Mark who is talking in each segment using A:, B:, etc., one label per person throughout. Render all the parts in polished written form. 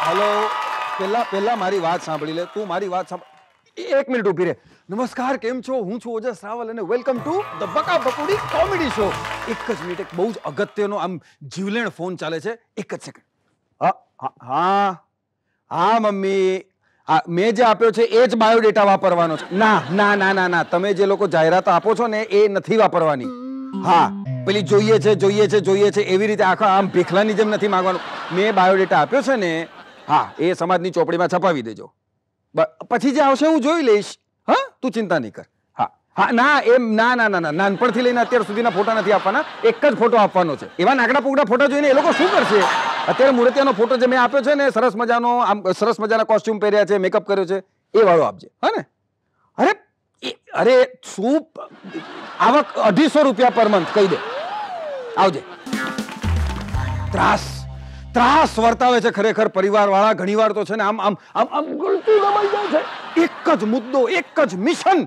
A: Hello, પહેલા મારી વાત સાંભળી લે. તું મારી વાત સાંભળ. એક મિનિટ ઊભી રહે. નમસ્કાર, કેમ છો? હું છું ઓજસ રાવલ અને વેલકમ ટુ ધ બકા બકુડી કોમેડી શો. એક જ મિનિટ, એક બહુ જ અગત્યનો આમ જીવલેણ ફોન ચાલે છે. એક જ સેકન્ડ. હા મમ્મી, મેં જે આપ્યો છે એ જ બાયોડેટા વાપરવાનો છે. ના, તમે જે લોકો જાહેરાત આપો છો ને એ નથી વાપરવાની. હા, પેલી જોઈએ છે એવી રીતે આખા આમ ભીખલાની જેમ નથી માંગવાનું. મેં બાયોડેટા આપ્યો છે ને, હા, એ સમાજની ચોપડીમાં છપાવી દેજો. પછી જે આવશે હું જોઈ લઈશ. હા, તું ચિંતા નહીં કર. હા, ના, નાનપણથી લઈને અત્યાર સુધીના ફોટા નથી આપવાના. એક જ ફોટો આપવાનો છે. એવા નાગડા પોગડા ફોટા જોઈને એ લોકો શું કરશે? અત્યારે મૂર્તિયાનો ફોટો જે મેં આપ્યો છે ને, સરસ મજાના કોસ્ટ્યુમ પહેર્યા છે, મેકઅપ કર્યો છે, એ વાળો આપજે. હા ને? અરે શું આવક 250 રૂપિયા પર મંથ કહી દે. આવજે. ત્રાસ વર્તાવે છે ખરેખર પરિવાર વાળા. ઘણીવાર તો છે ને આમ ગળતું દબાઈ જાય છે. એક જ મુદ્દો, એક જ મિશન,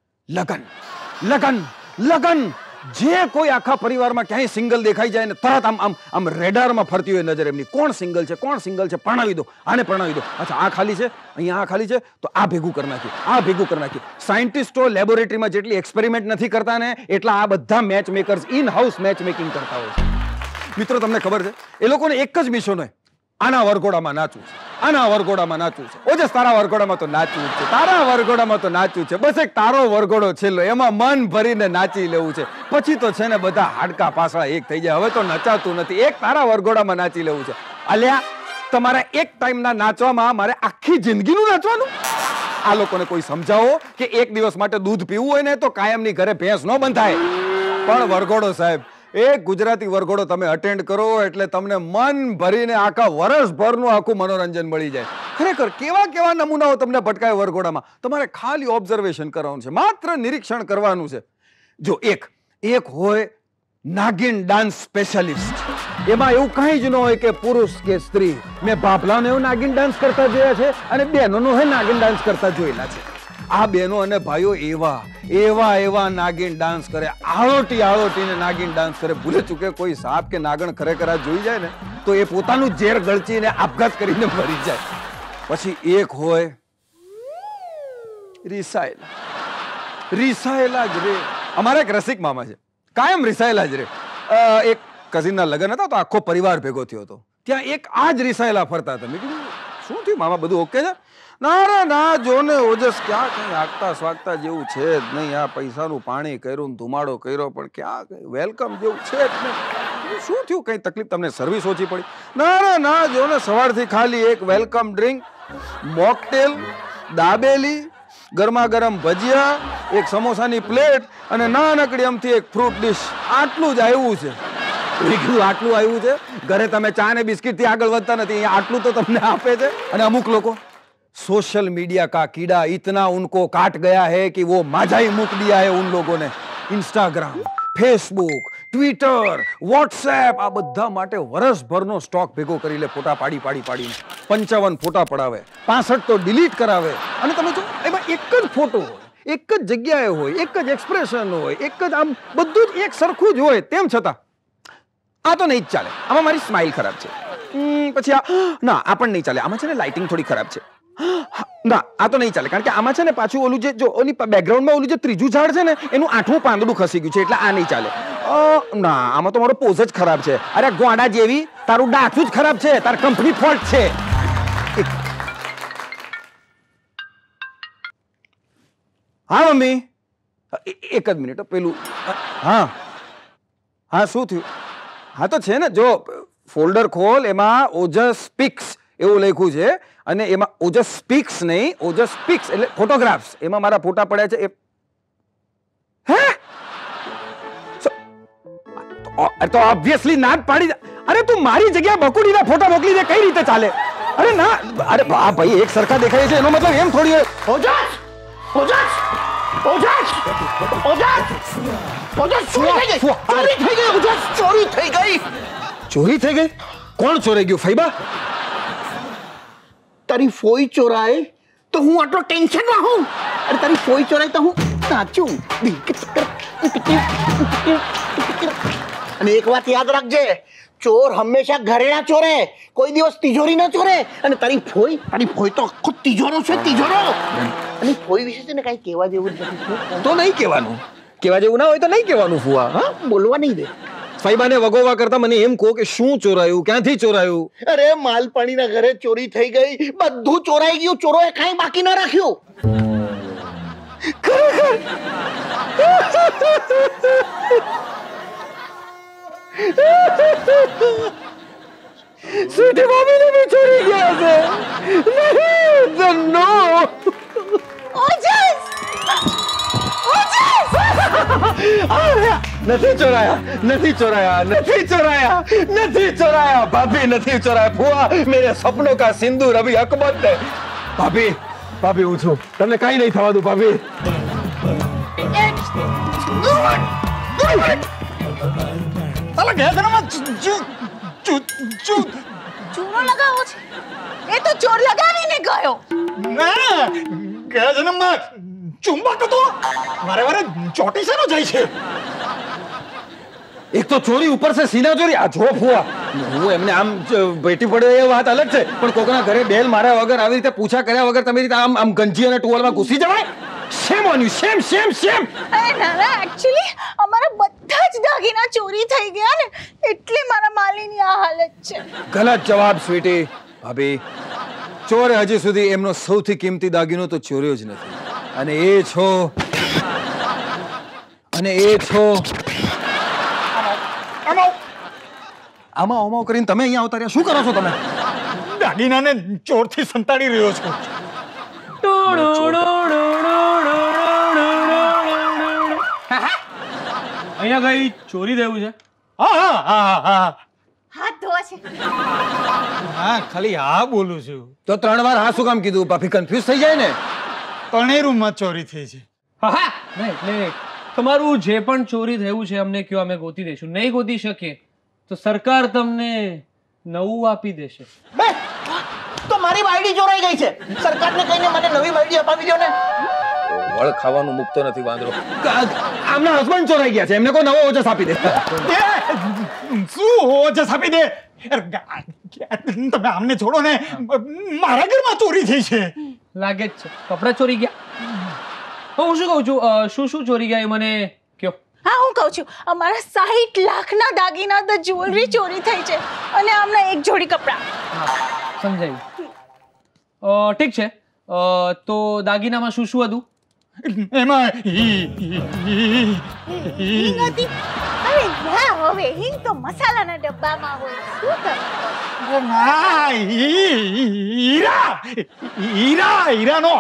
A: લગન. જે કોઈ આખા પરિવારમાં ક્યાંય સિંગલ દેખાઈ જાય ને તરત આમ રેડારમાં ફરતી હોય નજર એમની. કોણ સિંગલ છે, પરણાવી દો, આને પરણાવી દો. અચ્છા, આ ખાલી છે, અહીંયા આ ખાલી છે, તો આ ભેગું કરી નાખીએ. સાયન્ટિસ્ટો લેબોરેટરીમાં જેટલી એક્સપેરિમેન્ટ નથી કરતા ને એટલા આ બધા match makers in house match making કરતા હોય છે. મિત્રો, તમને ખબર છે એ લોકોને એક જ મિશન હોય, આના વરઘોડામાં નાચવું છે. ઓજસ, તારા વરઘોડામાં તો નાચવું છે. બસ એક તારો વરઘોડો છેલ્લો, એમાં મન ભરીને નાચી લેવું છે. પછી તો છે ને બધા હાડકા પાસળા એક થઈ જાય. હવે તો નચાતું નથી. એક તારા વરઘોડામાં નાચી લેવું છે. અલ્યા, તમારા એક ટાઈમના નાચવામાં મારે આખી જિંદગીનું નાચવાનું? આ લોકોને કોઈ સમજાવો કે એક દિવસ માટે દૂધ પીવું હોય ને તો કાયમની ઘરે ભેંસ ન બંધાય. પણ વરઘોડો સાહેબ, એક ગુજરાતી વરઘોડો તમે અટેન્ડ કરો એટલે તમને મન ભરીને આખા વર્ષભરનું આખું મનોરંજન મળી જાય. ખરેખર કેવા નમૂનાઓ તમને ભટકાય વરઘોડામાં. તમારે ખાલી ઓબ્ઝર્વેશન કરવાનું છે, માત્ર નિરીક્ષણ કરવાનું છે. જો એક હોય નાગિન ડાન્સ સ્પેશિયાલિસ્ટ. એમાં એવું કંઈ જ ન હોય કે પુરુષ કે સ્ત્રી. મેં બાપલાને એવું નાગિન ડાન્સ કરતા જોયા છે અને બહેનોનો નાગિન ડાન્સ કરતા જોયેલા છે. આ બહેનો અને ભાઈઓ એવા નાગિન ડાન્સ કરે, આળોટીને નાગિન ડાન્સ કરે. ભૂલે ચૂકે કોઈ સાપ કે નાગણ ખરેખર આ જોઈ જાય ને તો એ પોતાનું ઝેર ગળચીને આપઘાત કરીને મરી જાય. પછી એક હોય રિસાયેલા જ રે. અમારા એક રસિક મામા છે, કાયમ રિસાયેલા જ રે. એક કઝિનના લગ્ન હતા તો આખો પરિવાર ભેગો થયો હતો. ત્યાં એક આ જ રિસાયેલા ફરતા હતા. મેં કીધું, શું થયું મામા, બધું ઓકે છે? ના, જો ને ઓજસ, ક્યાં કઈ આગતા સ્વાગતા જેવું છે જ નહીં. આ પૈસાનું પાણી કર્યું, ધુમાડો કર્યો, પણ ક્યાં કઈ વેલકમ જેવું છે જ નહીં. શું થયું, કઈ તકલીફ, તમને સર્વિસ ઓછી પડી? ના, જો ને સવારથી ખાલી એક વેલકમ ડ્રિંક, મોકટેલ, દાબેલી, ગરમા ગરમ ભજીયા, એક સમોસાની પ્લેટ અને નાનકડી અમથી એક ફ્રૂટ ડીશ, આટલું જ આવ્યું છે. આટલું આવ્યું છે. ઘરે તમે ચા ને બિસ્કિટ થી આગળ વધતા નથી, આટલું તો તમને આપે છે. અને અમુક લોકો सोशल मीडिया का कीड़ा इतना उनको काट गया है कि वो माजा ही मुक दिया है उन लोगों ने. इंस्टाग्राम, फेसबुक, ट्विटर, व्हाट्सएप આ બધા માટે વર્ષભરનો સ્ટોક ભેગો કરી લે. ફોટા પાડીને 55 ફોટા પડાવે, 65 તો ડિલીટ કરાવે. અને તમે જો એમાં એક જ ફોટો હોય, એક જ જગ્યાએ હોય, એક જ એક્સપ્રેશન હોય, એક જ આમ બધું જ એક સરખું જ હોય. તેમ છતાં આ તો નહીં જ ચાલે, આમાં મારી સ્માઇલ ખરાબ છે. પછી આ પણ નહીં ચાલે, આમાં છે ને લાઇટિંગ થોડી ખરાબ છે. ના, આ તો નહીં ચાલે, કારણ કે આમાં છે ને પાછું ઓલું જે જો ઓની બેકગ્રાઉન્ડમાં ઓલું જે ત્રીજું ઝાડ છે ને એનું 8મું પાંદડું ખસી ગયું છે, એટલે આ નહીં ચાલે. ના, આમાં તો મારો પોઝ જ ખરાબ છે. અરે ગોંડા જેવી, તારું ડાથું જ ખરાબ છે, તાર કંપની ફોલ્ટ છે. હા મમ્મી, એક જ મિનિટ પેલું. હા, શું થયું? હા તો છે ને, જો ફોલ્ડર ખોલ, એમાં ઓજસ પિક્સ એવું લખ્યું છે અને એમાં ઓજસ સ્પીક્સ નહીં, ઓજસ પિક્સ એટલે ફોટોગ્રાફ્સ. એમાં મારા ફોટા પડ્યા છે. તો ઓબ્વિયસલી ના જ પાડી. અરે તું મારી જગ્યાએ બકુડીના ફોટા મોકલી દે, કઈ રીતે ચાલે? અરે ના, અરે આ ભાઈ એક સરખા દેખાય છે એનો મતલબ એમ થોડી હોય. ચોરી થઈ ગઈ? કોણ ચોરાઈ ગયું ફૈબા?
B: તારી ફોઈ ચોરાય તો હું આટલો ટેન્શનમાં હું? અરે તારી ફોઈ ચોરાય તો હું નાચું. અને એક વાત યાદ રાખજે, ચોર હંમેશા ઘરેણા ચોરે, કોઈ દિવસ તિજોરી ન ચોરે. અને તારી ફોઈ તો આખો તિજોરો છે, તિજોરો. અને ફોઈ વિશે છે ને કઈ કહેવા જેવું જ નથી.
A: તો નહીં કહેવાનું, કહેવા જેવું ના હોય તો નહીં કહેવાનું ફુવા.
B: હા, બોલવા નહીં દે.
A: ફાઈબાને વગોવા કરતા મને એમ કહો કે શું ચોરાયું, ક્યાંથી ચોરાયું?
B: અરે માલપાણીના ઘરે ચોરી થઈ ગઈ, બધું ચોરાઈ ગયું, ચોરોએ કાંઈ બાકી ન રાખ્યું.
A: સ્વીટી ભાભીને બી ચોરી ગયા છે. નહીં, નો. નથી ચોરાયા ભાભી, નથી ચોરાયા ફુआ. મેરે સપનों का सिंदूर अभी अकबत है. ભાભી હું છું, તમને કઈ નહીં થવા દઉં ભાભી.
C: ચૂનો લગાવો છે? એ તો ચોર લગાવીને ગયો.
B: ગયા જન્મમાં ચુંબક હતો, મારે ચોટી શેનો જાય છે?
A: એક તો ચોરી ઉપર છે સીના ચોરી. આ જો ફુआ, હું એમને આમ બેઠી પડે એ વાત અલગ છે, પણ કોકના ઘરે બેલ માર્યા વગર આવી રીતે પૂછા કર્યા વગર તમે રીતે આમ ગંજી અને ટુવાલમાં ઘૂસી જવાય? Shame on you, shame.
C: ના એક્ચ્યુઅલી અમારા બધા જ દાગીના ચોરી થઈ ગયા ને, એટલે મારા માલીની આ હાલત છે.
A: ગલત જવાબ સ્વીટી. ભાભી, ચોરે હજી સુધી એમનો સૌથી કિંમતી દાગીનો તો ચોર્યો જ નથી, અને એ છો આમાં કરીને તમે અહીંયા આવતા રહ્યા. શું કરો છો તમે?
B: દાગીનાને ચોરથી સંતાડી રહ્યો છું.
D: અહીંયા કઈ ચોરી થયું છે?
C: હાથ ધોવા છે.
B: હા, ખાલી હા બોલું છું.
A: તો 3 વાર હા શું કામ કીધું? ભાભી કન્ફ્યુઝ થઈ જાય ને.
B: તણેરુમાં ચોરી થઈ છે.
D: નહીં, એટલે તમારું જે પણ ચોરી થયું છે અમને કયો, અમે ગોતી દઈશું. નહીં ગોતી શકીએ તો સરકાર તમને નવું આપી દેશે.
B: બે તો મારી બાયડી ચોરાઈ ગઈ છે, સરકારને કહીને મને નવી બાયડી અપાવી દો ને.
A: વળ ખાવાનું મુકતો નથી વાંદરો. આમના હસબન્ડ ચોરાઈ ગયા છે, એમને કોઈ નવો ઓજસ આપી દે.
B: શું ઓજસ આપી દે? તમે આમને છોડો ને, મારા ઘરમાં ચોરી થઈ છે.
D: લાગે જ છે કપડા ચોરી ગયા. હું શું કહું છું, શું ચોરી ગયા એ મને કયો.
C: હા, હું કહું છું, અમારા 60 લાખના દાગીના તો જ્વેલરી ચોરી થઈ છે, અને આમના એક જોડી કપડા.
D: સમજાયું. ઠીક છે, તો દાગીનામાં શું હતું?
B: એમાં
C: હિંગ હતી. અરે ના, હવે હિંગ તો મસાલાના ડબ્બામાં હોય. શું તમે
B: ના, હીરાનો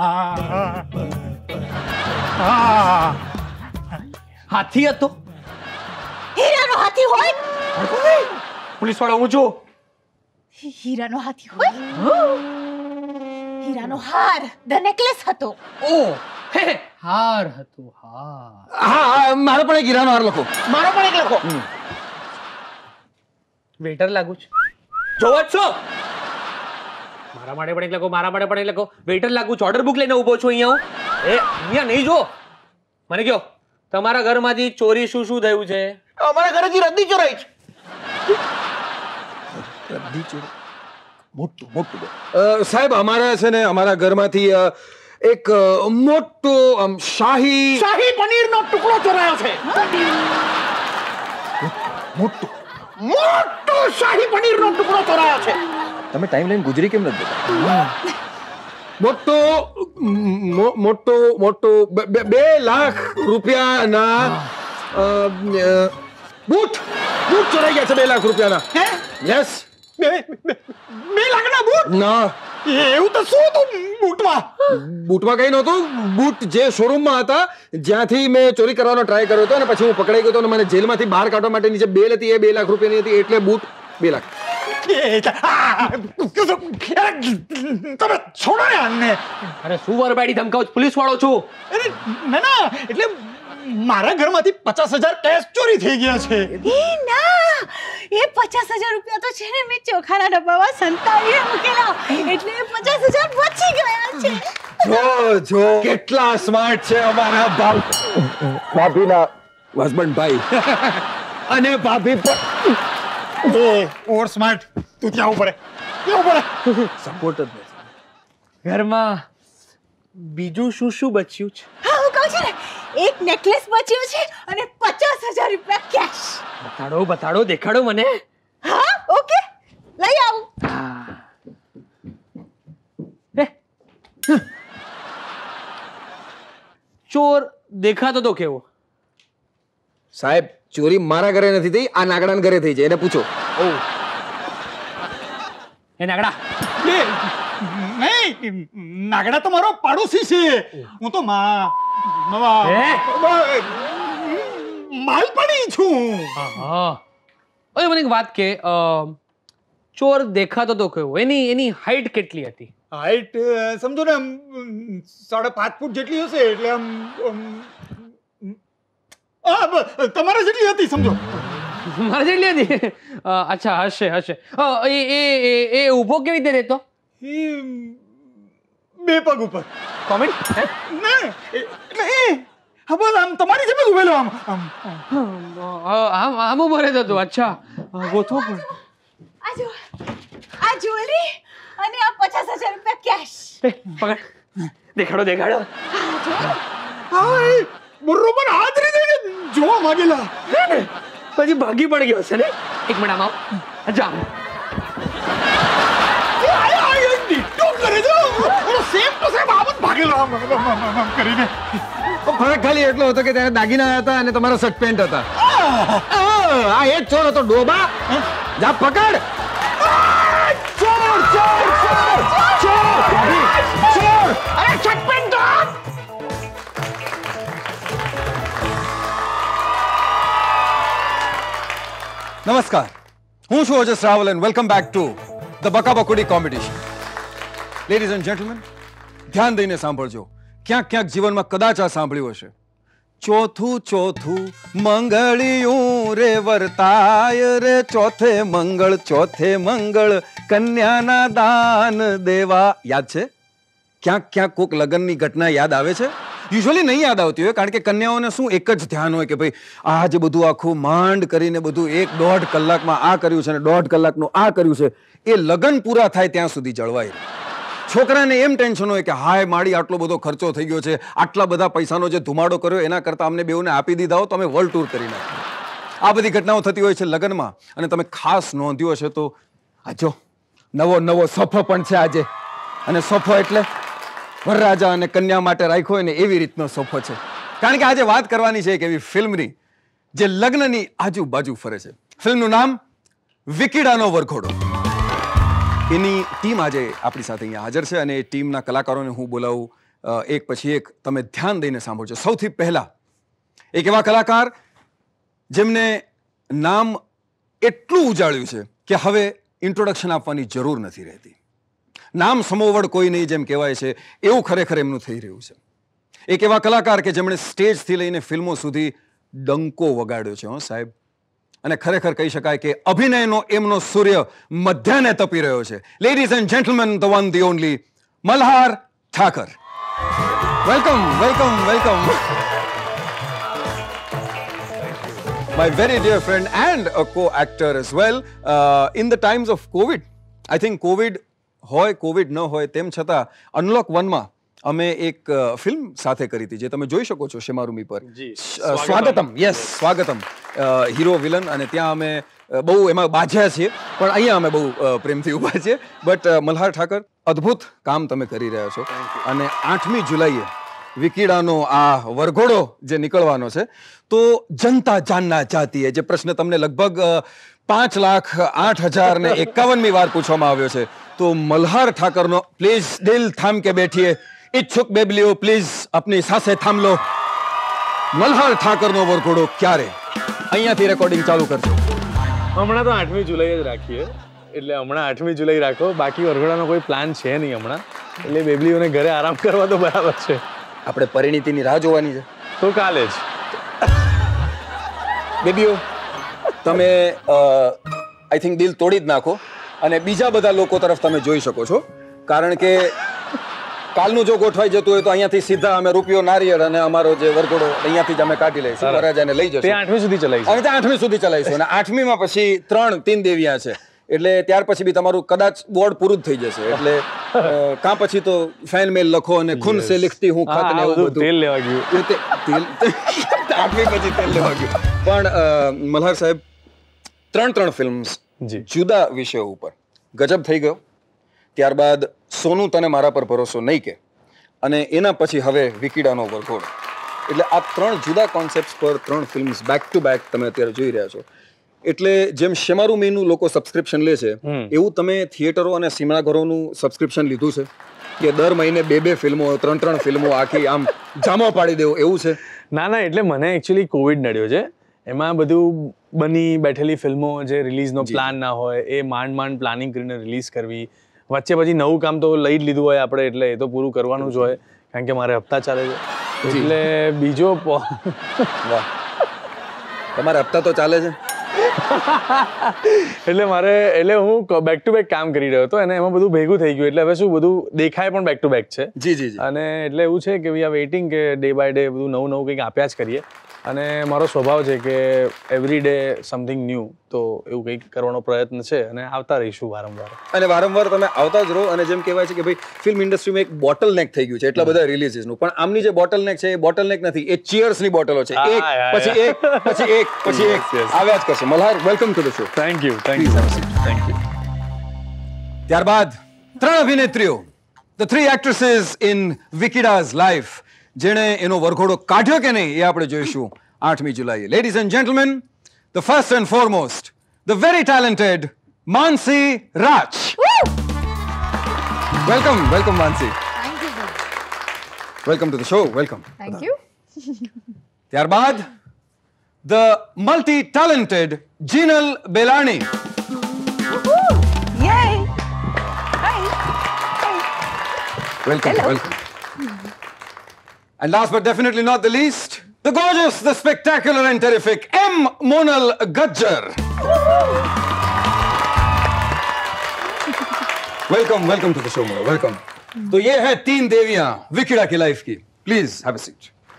D: હાથી હતો.
C: હીરાનો હાથી હોય?
D: પોલીસ વાળો હું છું.
C: હીરાનો હાથી હોય? હીરાનો હાર, ધ નેકલેસ હતો.
D: ઓ હાર હતો.
A: હા, મારો પણ એક હીરાનો હાર લખો.
B: મારો પણ એક લખો.
D: વેટર લાગુ છું. જોવો જ છો? મારા માટે પણ એક લખો, મારા માટે પણ એક લખો. વેટર લાગુ છું, ઓર્ડર બુક લઈને ઊભો છું અહીંયા હું. અહીંયા નહીં જો. મને કહો, તમારા ઘરમાંથી ચોરી શું થયું છે?
B: અમારા ઘરેથી રદ્દી ચોરાઈ છે.
A: મોટું સાહેબ, અમારા છે ને અમારા ઘરમાંથી એક મોટો શાહી
B: પનીરનો ટુકડો ચોરાયો છે. મોટો શાહી પનીરનો ટુકડો ચોરાયો છે.
A: તમે ટાઈમ લાઈન ગુજરી કેમ નથી દેતા? મોટો 2 લાખ રૂપિયાના બૂટ ચોરાઈ ગયા છે. 2 લાખ રૂપિયાના. યસ.
B: 2 લાખના બૂટ?
A: ના,
B: એવું તો શું હતું બૂટમાં?
A: બૂટમાં કઈ નહોતું. બૂટ જે શોરૂમમાં હતા જ્યાંથી મેં ચોરી કરવાનો ટ્રાય કર્યો હતો, અને પછી હું પકડાઈ ગયો હતો, અને મને જેલમાંથી બહાર કાઢવા માટે નીચે બેલ હતી, એ 2 લાખ રૂપિયાની હતી, એટલે બૂટ 2 લાખ.
B: તમે છોડો ને આને.
D: અરે શું વરબાડી ધમકાવ? પોલીસ વાળો છું.
B: અરે ના, એટલે મારા ઘરમાંથી 50,000 કેશ ચોરી થઈ ગયા છે.
C: એ ના, એ 50,000 રૂપિયા તો છે ને મેં ચોખાના ડબ્બામાં સંતાડીને મૂકેલા, એટલે 50,000 બચી ગયા છે.
A: જો કેટલા સ્માર્ટ છે અમારા ભાભીના હસબન્ડ ભાઈ. અને ભાભી પણ
E: ઓર સ્માર્ટ તું ત્યાં ઉપર
A: સપોર્ટ જ નથી.
D: ઘરમાં બીજું શું શું બચ્યું છે?
C: હા હું કહું છું ને, એક નેકલેસ બચ્યો છે અને 50,000 રૂપિયા કેશ.
D: બતાડો દેખાડો મને.
C: હા ઓકે, લઈ આવું.
D: ચોર દેખાતો તો કેવો?
A: સાહેબ, ચોરી મારા ઘરે નથી થઈ, આ નાગડાના ઘરે થઈ છે, એને પૂછો.
D: એ નાગડા,
E: નહીં, નાગડા તો મારો પાડોશી છે. હું તો માલપાડી છું.
D: ઓય મને એક વાત કે, ચોર દેખાતો તો કેવો? એની હાઈટ કેટલી હતી?
E: હાઈટ સમજો ને 5.5 ફૂટ જેટલી હશે. એટલે તમારા જેટલી હતી સમજો.
D: મારા જેટલી હતી? અચ્છા, હશે. એ ઊભો કેવી રીતે રહેતો?
E: એ 2 પગ ઉપર.
D: કોમેન્ટ
E: હા બસ આમ તમારી જેમ જ ઉભેલો.
D: આમ ઉભો રહેતો હતો. અચ્છા, ગોથો પણ.
C: આ જો, આ જ્વેલરી અને આ 50,000 રૂપિયા કેશ.
D: પકડ, દેખાડો.
E: હા એ બરોબર આ જ રીતે જોવા માંગેલા.
D: પછી ભાગી પડી ગયો છે ને. એક મિનિટ આમ જા.
E: કરે જો સેમ ટુ સેમ આમ જ ભાગેલો આમ કરીને.
A: ફરક ખાલી એટલો હતો કે ત્યારે દાગીના હતા અને તમારા શર્ટ પેન્ટ હતા. આ એ જ ચોર હતો ડોબા. જા પકડ. ચોર! અરે શર્ટ પેન્ટ તો નમસ્કાર, હું છું Ojas Raval and welcome back to the Bakabakodi competition. Ladies and gentlemen, ધ્યાન દઈને સાંભળજો. ક્યાંક જીવનમાં કદાચ આ સાંભળ્યું હશે. ચોથું મંગળિયું રે વર્તાય રે, ચોથે મંગળ કન્યાના દાન દેવા. યાદ છે? ક્યાંક કોક લગ્નની ઘટના યાદ આવે છે? યુઝ્યુઅલી નહીં યાદ આવતી હોય, કારણ કે કન્યાઓને શું એક જ ધ્યાન હોય કે ભાઈ આજે બધું આખું માંડ કરીને બધું 1.5 કલાકમાં આ કર્યું છે અને 1.5 કલાકનું આ કર્યું છે, એ લગ્ન પૂરા થાય ત્યાં સુધી જળવાય. છોકરાને એમ ટેન્શન હોય કે હાય માડી આટલો બધો ખર્ચો થઈ ગયો છે, આટલા બધા પૈસાનો જે ધુમાડો કર્યો એના કરતાં અમને બેઉને આપી દીધા હો તો અમે વર્લ્ડ ટૂર કરી નાખીએ. આ બધી ઘટનાઓ થતી હોય છે લગ્નમાં. અને તમે ખાસ નોંધ્યું હશે તો આ જો નવો સોફો પણ છે આજે. અને સોફો એટલે વરરાજા અને કન્યા માટે રાખ્યો હોય ને એવી રીતનો સોફો છે. કારણ કે આજે વાત કરવાની છે એક એવી ફિલ્મની જે લગ્નની આજુબાજુ ફરે છે. ફિલ્મનું નામ વિકીડાનો વરઘોડો. એની ટીમ આજે આપણી સાથે અહીંયા હાજર છે અને એ ટીમના કલાકારોને હું બોલાવું એક પછી એક. તમે ધ્યાન દઈને સાંભળજો. સૌથી પહેલા એક એવા કલાકાર જેમને નામ એટલું ઉજાળ્યું છે કે હવે ઇન્ટ્રોડક્શન આપવાની જરૂર નથી રહેતી. નામ સમોવડ કોઈ નહીં જેમ કહેવાય છે, એવું ખરેખર એમનું થઈ રહ્યું છે. એક એવા કલાકાર કે જેમણે સ્ટેજથી લઈને ફિલ્મો સુધી ડંકો વગાડ્યો છે. સાહેબ, અને ખરેખર કહી શકાય કે અભિનયનો એમનો સૂર્ય મધ્યાહ્ને તપી રહ્યો છે. Ladies and gentlemen, the one the only Malhar Thakar. Welcome. My very dear friend and a co-actor as well. In the times of COVID, I think COVID ન હોય તેમ છતાં અનલોક 1માં અમે એક ફિલ્મ સાથે કરી હતી જે તમે જોઈ શકો છો શેમારૂમી પર. સ્વાગતમ. હીરો વિલન, અને ત્યાં અમે બહુ એમાં બાજ્યા છીએ, પણ અહીંયા અમે બહુ પ્રેમથી ઊભા છીએ. બટ મલ્હાર ઠાકર, અદ્ભુત કામ તમે કરી રહ્યા છો. અને 8મી જુલાઈએ વિકીડાનો આ વરઘોડો જે નીકળવાનો છે, તો જનતા જાનના ચાહતી હે જે પ્રશ્ન તમને લગભગ 5,08,051મી વાર પૂછવામાં આવ્યો છે, તો મલ્હાર ઠાકરનો પ્લીઝ દિલ થામ કે બેઠીએ, इच्छुक बेबलियो प्लीज अपनी सांसें थाम लो. मल्हार ठाकरનો વરઘોડો ક્યારે? અહીંયાથી રેકોર્ડિંગ ચાલુ કરજો.
F: હમણાં તો 8મી જુલાઈએ જ રાખીએ, એટલે હમણાં 8મી જુલાઈ રાખો. બાકી વરઘોડાનો કોઈ પ્લાન છે નહીં હમણાં, એટલે બેબલીઓને ઘરે આરામ કરવા તો બરાબર છે.
A: આપણે પરિણીતિની રાહ જોવાની છે
F: તો કાલે જ.
A: બેબીઓ, તમે આઈ થિંક દિલ તોડી જ નાખો અને બીજા બધા લોકો તરફ તમે જોઈ શકો છો, કારણ કે કાલનું જો ગોઠવાઈ જતું હોય તો અહીંયાથી સીધા અમે રૂપિયો નારિયેળ અને અમારો જે વરઘોડો અહીંયાથી જ અમે કાઢી લઈશું, વરરાજાને લઈ જશું.
F: તે 8મી સુધી ચલાવીશું.
A: અને ત્યાં 8મી સુધી ચલાવીશું અને 8મીમાં પછી 3 દેવિયા છે એટલે ત્યાર પછી બી તમારું કદાચ બોર્ડ પૂરું જ થઈ જશે. એટલે કાં પછી તો ફેન મેલ લખો અને ખૂન સે લિખતી હું ખત ને એવું બધું.
F: તેલ લેવા ગયું.
A: 8મી પછી તેલ લેવા ગયું. પણ મલ્હાર સાહેબ 3 ફિલ્મ્સ જુદા વિષયો ઉપર ગજબ થઈ ગયો. ત્યારબાદ સોનું તને મારા પર ભરોસો નહીં કે, અને એના પછી હવે વિકીડાનો વરઘોડો. એટલે આ 3 જુદા કોન્સેપ્ટ્સ પર 3 ફિલ્મ્સ બેક ટુ બેક તમે અત્યારે જોઈ રહ્યા છો. એટલે જેમ શેમારું મીનું લોકો સબસ્ક્રિપ્શન લે છે એવું તમે થિયેટરો અને સિનેમાઘરોનું સબસ્ક્રિપ્શન લીધું છે કે દર મહિને 2 ફિલ્મો 3 ફિલ્મો આખી આમ જામો પાડી દેવો એવું છે?
F: ના, એટલે મને એકચ્યુઅલી કોવિડ નડ્યો છે. એમાં બધું બની બેઠેલી ફિલ્મો જે રિલીઝનો પ્લાન ના હોય એ માંડ પ્લાનિંગ કરીને રિલીઝ કરવી, વચ્ચે પછી નવું કામ તો લઈ જ લીધું હોય આપણે, એટલે એ તો પૂરું કરવાનું જ હોય કારણ કે મારે હપ્તા ચાલે છે. એટલે બીજો
A: વાહ, તમારે હપ્તા તો ચાલે છે.
F: એટલે હું બેક ટુ બેક કામ કરી રહ્યો હતો અને એમાં બધું ભેગું થઈ ગયું. એટલે હવે શું બધું દેખાય પણ બેક ટુ બેક છે.
A: જી.
F: અને એટલે એવું છે કે વી આર વેઇટિંગ કે ડે બાય ડે બધું નવું કંઈક આપ્યા જ કરીએ. અને મારો સ્વભાવ છે કે એવરી ડે સમથિંગ ન્યૂ, તો એવું કંઈક કરવાનો પ્રયત્ન છે અને આવતા રહીશું વારંવાર.
A: અને વારંવાર તમે આવતા જ રહો. અને જેમ કહેવાય છે કે ભાઈ ફિલ્મ ઇન્ડસ્ટ્રીમાં એક બોટલ નેક થઈ ગયું છે એટલા બધા રિલીઝીસનું, પણ આમની જે બોટલ નેક છે એ બોટલ નેક નથી, એ ચીયર્સની બોટલો છે. એક પછી એક આવ્યા જ કરશે. Malhar, welcome to the show.
F: Thank you.
A: ત્યારબાદ 3 અભિનેત્રીઓ, the 3 actresses in Vikida's life, જેણે એનો વરઘોડો કાઢ્યો કે નહીં એ આપણે જોઈશું 8મી જુલાઈએ. Ladies and gentlemen, the first and foremost, the very talented Mansi Raj. Welcome Mansi. Welcome to the show. Welcome.
C: Thank you.
A: ત્યારબાદ the multi talented Jinal Belani.
C: Yay.
A: Welcome. And last but definitely not the least, the gorgeous, the spectacular and terrific M. Monal Gajjar. Welcome to the show, Monal. Welcome. तो ये है 3 देवियां विकीड़ा की life की. Please have a seat.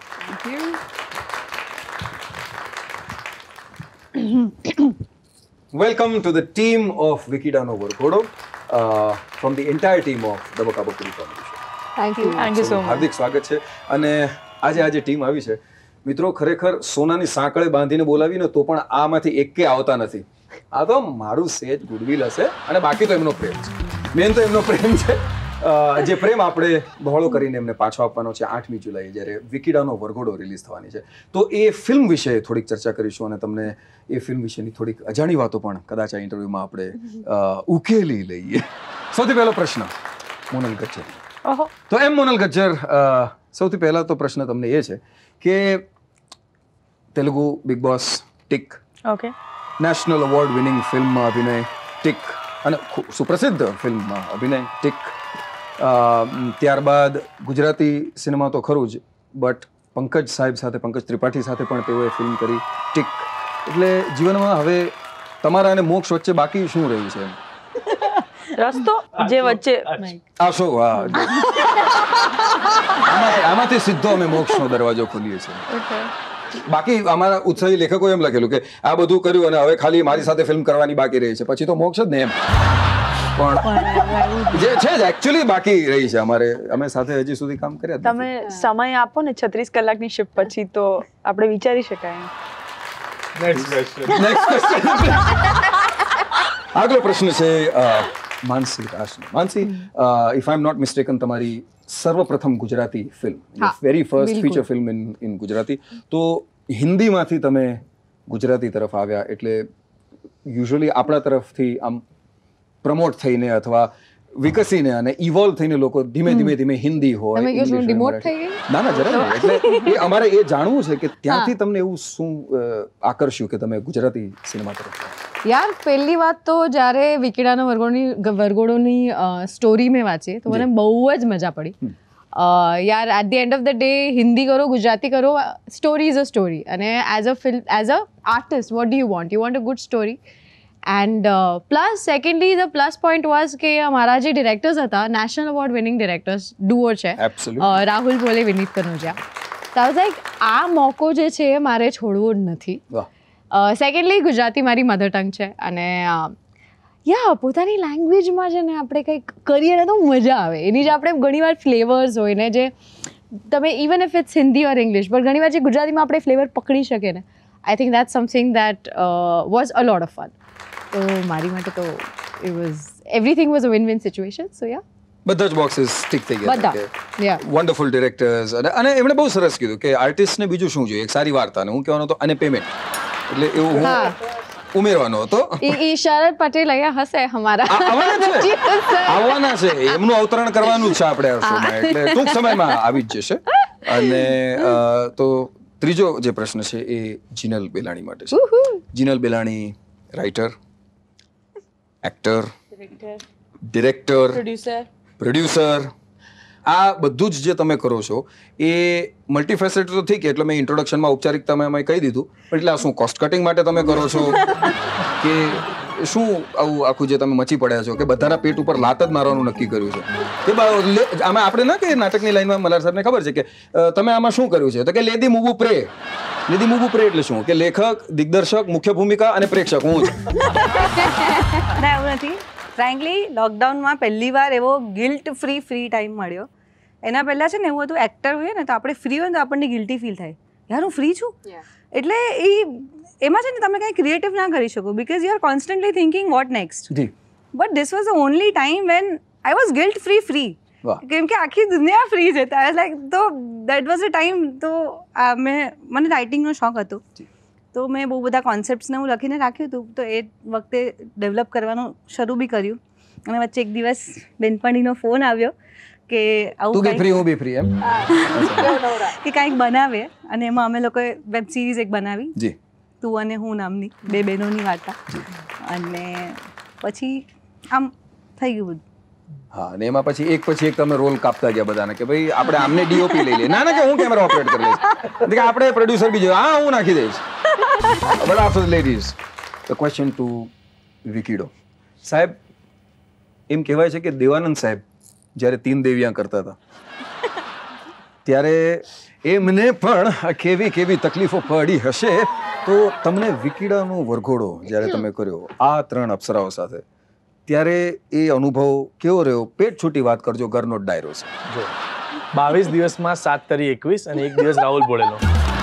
A: Welcome to the team of Vikida no Varghodo, from the entire team of Dabakabakuri family.
C: Thank you so much.
A: હાર્દિક સ્વાગત છે. અને આજે ટીમ આવી છે મિત્રો, ખરેખર સોનાની સાંકળે બાંધીને બોલાવીને તો પણ આમાંથી એકે આવતા નથી. આ તો મારું સેજ ગુડવિલ હશે અને બાકી તો એમનો પ્રેમ છે. મેન તો એમનો પ્રેમ છે, જે પ્રેમ આપણે બહોળો કરીને એમને પાછો આપવાનો છે 8મી જુલાઈએ જ્યારે વિકીડાનો વરઘોડો રિલીઝ થવાની છે. તો એ ફિલ્મ વિશે થોડીક ચર્ચા કરીશું અને તમને એ ફિલ્મ વિશેની થોડીક અજાણી વાતો પણ કદાચ આ ઇન્ટરવ્યુમાં આપણે ઉકેલી લઈએ. સૌથી પહેલો પ્રશ્ન મોનલ ગજ્જર. તો એમ મોનલ ગજ્જર, સૌથી પહેલા તો પ્રશ્ન તમને એ છે કે Telugu Bigg Boss tick,
G: okay,
A: national award winning ફિલ્મમાં અભિનય ટિક, અને સુપ્રસિદ્ધ ફિલ્મમાં અભિનય ટિક. ત્યારબાદ ગુજરાતી સિનેમા તો ખરું જ, બટ પંકજ સાહેબ સાથે, પંકજ ત્રિપાઠી સાથે પણ તેઓએ ફિલ્મ કરી ટિક. એટલે જીવનમાં હવે તમારા અને મોક્ષ વચ્ચે બાકી શું રહ્યું છે?
G: રસ્તો જે વચ્ચે
A: આમાંથી સીધો અમે મોક્ષનો દરવાજો ખોલીએ છીએ. બાકી અમારા ઉત્સાહી લેખકો એમ લખેલું કે આ બધું કર્યું અને હવે ખાલી મારી સાથે ફિલ્મ કરવાની બાકી રહી છે, પછી તો મોક્ષ જ ને એમ. પણ જે છે જ એકચ્યુઅલી બાકી રહી છે અમારે, અમે સાથે હજી સુધી કામ કર્યા.
G: તમે સમય આપો ને 36 કલાકની શિફ્ટ પછી તો આપણે વિચારી શકાય.
F: Next question.
A: આગલો પ્રશ્ન છે Mansi Raj. Mansi, if I am not mistaken, તમારી સર્વપ્રથમ Gujarati film, very first feature film in Gujarati. તો હિન્દીમાંથી તમે ગુજરાતી તરફ આવ્યા એટલે યુઝ્યુઅલી આપણા તરફથી આમ પ્રમોટ થઈને અથવા વિકસીને અને ઇવોલ્વ થઈને લોકો ધીમે ધીમે હિન્દી હોય. ના જરા. એટલે એ અમારે એ જાણવું છે કે ત્યાંથી તમને એવું શું આકર્ષ્યું કે તમે ગુજરાતી સિનેમા તરફ?
H: યાર, પહેલી વાત તો જ્યારે વિકીડાનો વરઘોડોની સ્ટોરી મેં વાંચી તો મને બહુ જ મજા પડી. યાર, at the end of the day Hindi કરો ગુજરાતી કરો, સ્ટોરી ઇઝ અ સ્ટોરી. અને as a artist, what do you want? You want a good story. And plus secondly the plus point was કે અમારા જે ડિરેક્ટર્સ હતા national award winning directors duo છે રાહુલ ભોલે વિનીત કનોજિયા. તો I was like આ મોકો જે છે એ મારે છોડવો જ નથી. સેકન્ડલી ગુજરાતી મારી મધર ટંગ છે અને પોતાની લેંગ્વેજમાં છે ને આપણે કંઈક કરીએ ને તો મજા આવે. એની જે આપણે ઘણીવાર ફ્લેવર્સ હોય ને જે તમે even if it's Hindi or English but ઘણીવાર જે ગુજરાતીમાં આપણે ફ્લેવર પકડી શકીએ ને I think that's something that was a lot of fun. તો મારી માટે તો it was everything was a win win situation. So
A: બધા જ બોક્સીસ ઠીક થઈ ગયા
H: બધા
A: વન્ડરફુલ ડિરેક્ટર્સ અને એમણે બહુ સરસ કીધું કે આર્ટિસ્ટને બીજું શું જોઈએ, એક સારી વાર્તા. અને હું કહેવાનો હતો અને પેમેન્ટ, એટલે એવું હું ઉમેરવાનો હતો.
H: એ શરદ પટેલ અહીંયા હશે અમારા
A: આવવાના છે, એમનું અવતરણ કરવાનું છે આપણે આ શોમાં, એટલે ટૂંક સમયમાં આવી જ જશે. અને તો ત્રીજો જે પ્રશ્ન છે એ જીનલ બેલાણી માટે છે. Jinal Belani writer, actor, director, producer, આ બધું જ જે તમે કરો છો એ મલ્ટીફેસેટેડ તો ઠીક, એટલે મેં ઇન્ટ્રોડક્શનમાં ઔપચારિકતામાં એમાં કહી દીધું, પણ એટલે આ શું કોસ્ટ કટિંગ માટે તમે કરો છો કે શું આવું આખું જે તમે મચી પડ્યા છો કે બધાના પેટ ઉપર લાત જ મારવાનું નક્કી કર્યું છે? કે આમાં આપણે ના કે નાટકની લાઈનમાં મલ્હાર સાહેબને ખબર છે કે તમે આમાં શું કર્યું છે, તો કે લેદી મૂવું પ્રે. લેદી મૂવું પ્રે એટલે શું? કે લેખક, દિગ્દર્શક, મુખ્ય ભૂમિકા અને પ્રેક્ષક હું છું.
C: ના એવું નથી. ફ્રેન્કલી લોકડાઉનમાં પહેલી વાર એવો ગિલ્ટ ફ્રી ટાઈમ મળ્યો. એના પહેલાં છે ને એવું હતું, એક્ટર હોય ને તો આપણે ફ્રી હોય ને તો આપણને ગિલ્ટી ફીલ થાય, યાર હું ફ્રી છું. એટલે એમાં છે ને તમે કંઈ ક્રિએટિવ ના કરી શકો because you are constantly thinking what next. But this was the only time when I was guilt free. કેમ કે આખી દુનિયા ફ્રી છે. લાઈક તો દેટ વોઝ અ ટાઈમ. તો મને રાઇટિંગનો શોખ હતો, તો મેં બહુ બધા કોન્સેપ્ટ્સને હું લખીને રાખ્યું હતું. તો એ વખતે ડેવલપ કરવાનું શરૂ બી કર્યું. અને વચ્ચે એક દિવસ બેનપણીનો ફોન આવ્યો કે આવું કે કાંઈક બનાવે, અને એમાં અમે લોકોએ વેબ સિરીઝ એક બનાવી, તું અને હું નામની, બે બહેનોની વાર્તા. અને પછી આમ થઈ ગયું બધું.
A: હા, અને એમાં પછી એક તમે રોલ કાપતા ગયા બધાને કે ભાઈ આપણે આમને ડીઓપી લઈ લઈએ, ના કે હું કેમેરા ઓપરેટ કરી લઈશ, કે આપણે પ્રોડ્યુસર બી જોઈએ, હા હું નાખી દઈશ. But after ladies the question to Vikido સાહેબ. એમ કહેવાય છે કે દેવાનંદ સાહેબ જ્યારે 3 દેવિયા કરતા હતા ત્યારે એમને પણ કેવી તકલીફો પડી હશે. તો તમને વિકીડાનો વરઘોડો જ્યારે તમે કર્યો આ 3 અપ્સરાઓ સાથે, ત્યારે એ અનુભવ કેવો રહ્યો? પેટ છૂટી વાત કરજો, ઘરનો ડાયરો છે.
F: જો 22 દિવસમાં 7 તરી 21 અને 1 દિવસ રાહુલ ભોળેનો.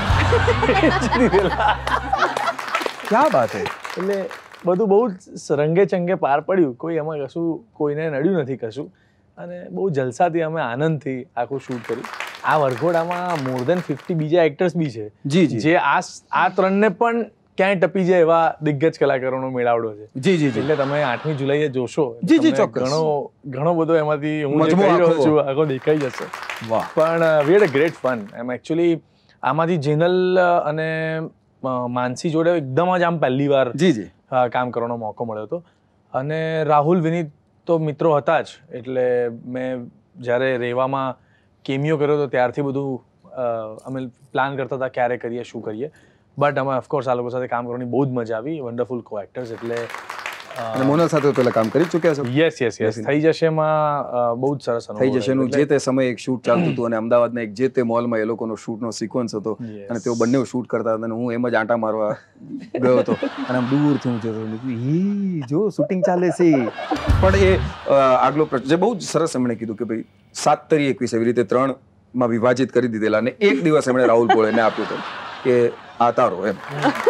A: ક્યાં વાત હે.
F: એટલે બધું બહુ જ રંગે ચંગે પાર પડ્યું. કોઈ એમાં કશું કોઈને નડ્યું નથી કશું, અને બહુ જલસાથી અમે આનંદથી આખું શૂટ કર્યું. આ વરઘોડામાં મોર દેન 50 બીજા એક્ટર્સ બી છે જે આ 3 ને પણ ક્યાંય ટપી જાય એવા દિગ્ગજ કલાકારોનો મેળાવડો છે. એટલે તમે 8મી જુલાઈએ જોશો, ઘણો બધો એમાંથી હું જે કહી રહ્યો છું આખો દેખાઈ જશે. પણ we had a great fun. એમ એકચ્યુઅલી આમાંથી જેનલ અને માનસી જોડે એકદમ જ આમ પહેલી વાર કામ કરવાનો મોકો મળ્યો હતો. અને રાહુલ વિનીત તો મિત્રો હતા જ, એટલે મેં જ્યારે રેવામાં કેમિયો કર્યો હતો ત્યારથી બધું અમે પ્લાન કરતા હતા ક્યારે કરીએ, શું કરીએ. બટ અમે ઓફકોર્સ આ લોકો સાથે કામ કરવાની બહુ જ મજા આવી. વન્ડરફુલ કો એક્ટર્સ. એટલે
A: અને મોનલ સાથે પહેલા કામ કરી ચૂક્યા છો?
F: યસ થઈ જશે માં બહુ જ સરસ
A: થઈ જશે નું જે તે સમયે એક શૂટ ચાલતું હતું, અને અમદાવાદના એક જે તે મોલમાં એ લોકોનો શૂટનો સિક્વન્સ હતો, અને તેઓ બંને શૂટ કરતા હતા, અને હું એમ જ આંટા મારવા ગયો હતો, અને આમ દૂરથી હું જોતો, જો શૂટિંગ ચાલે છે. પણ એ આગલો પ્રશ્ન જે બહુ જ સરસ એમણે કીધું કે ભાઈ 7 તરી 21 એવી રીતે 3 માં વિભાજિત કરી દીધેલા, અને એક દિવસ એમણે રાહુલ ભોળેને આપ્યો હતો કે આ તારો એમ.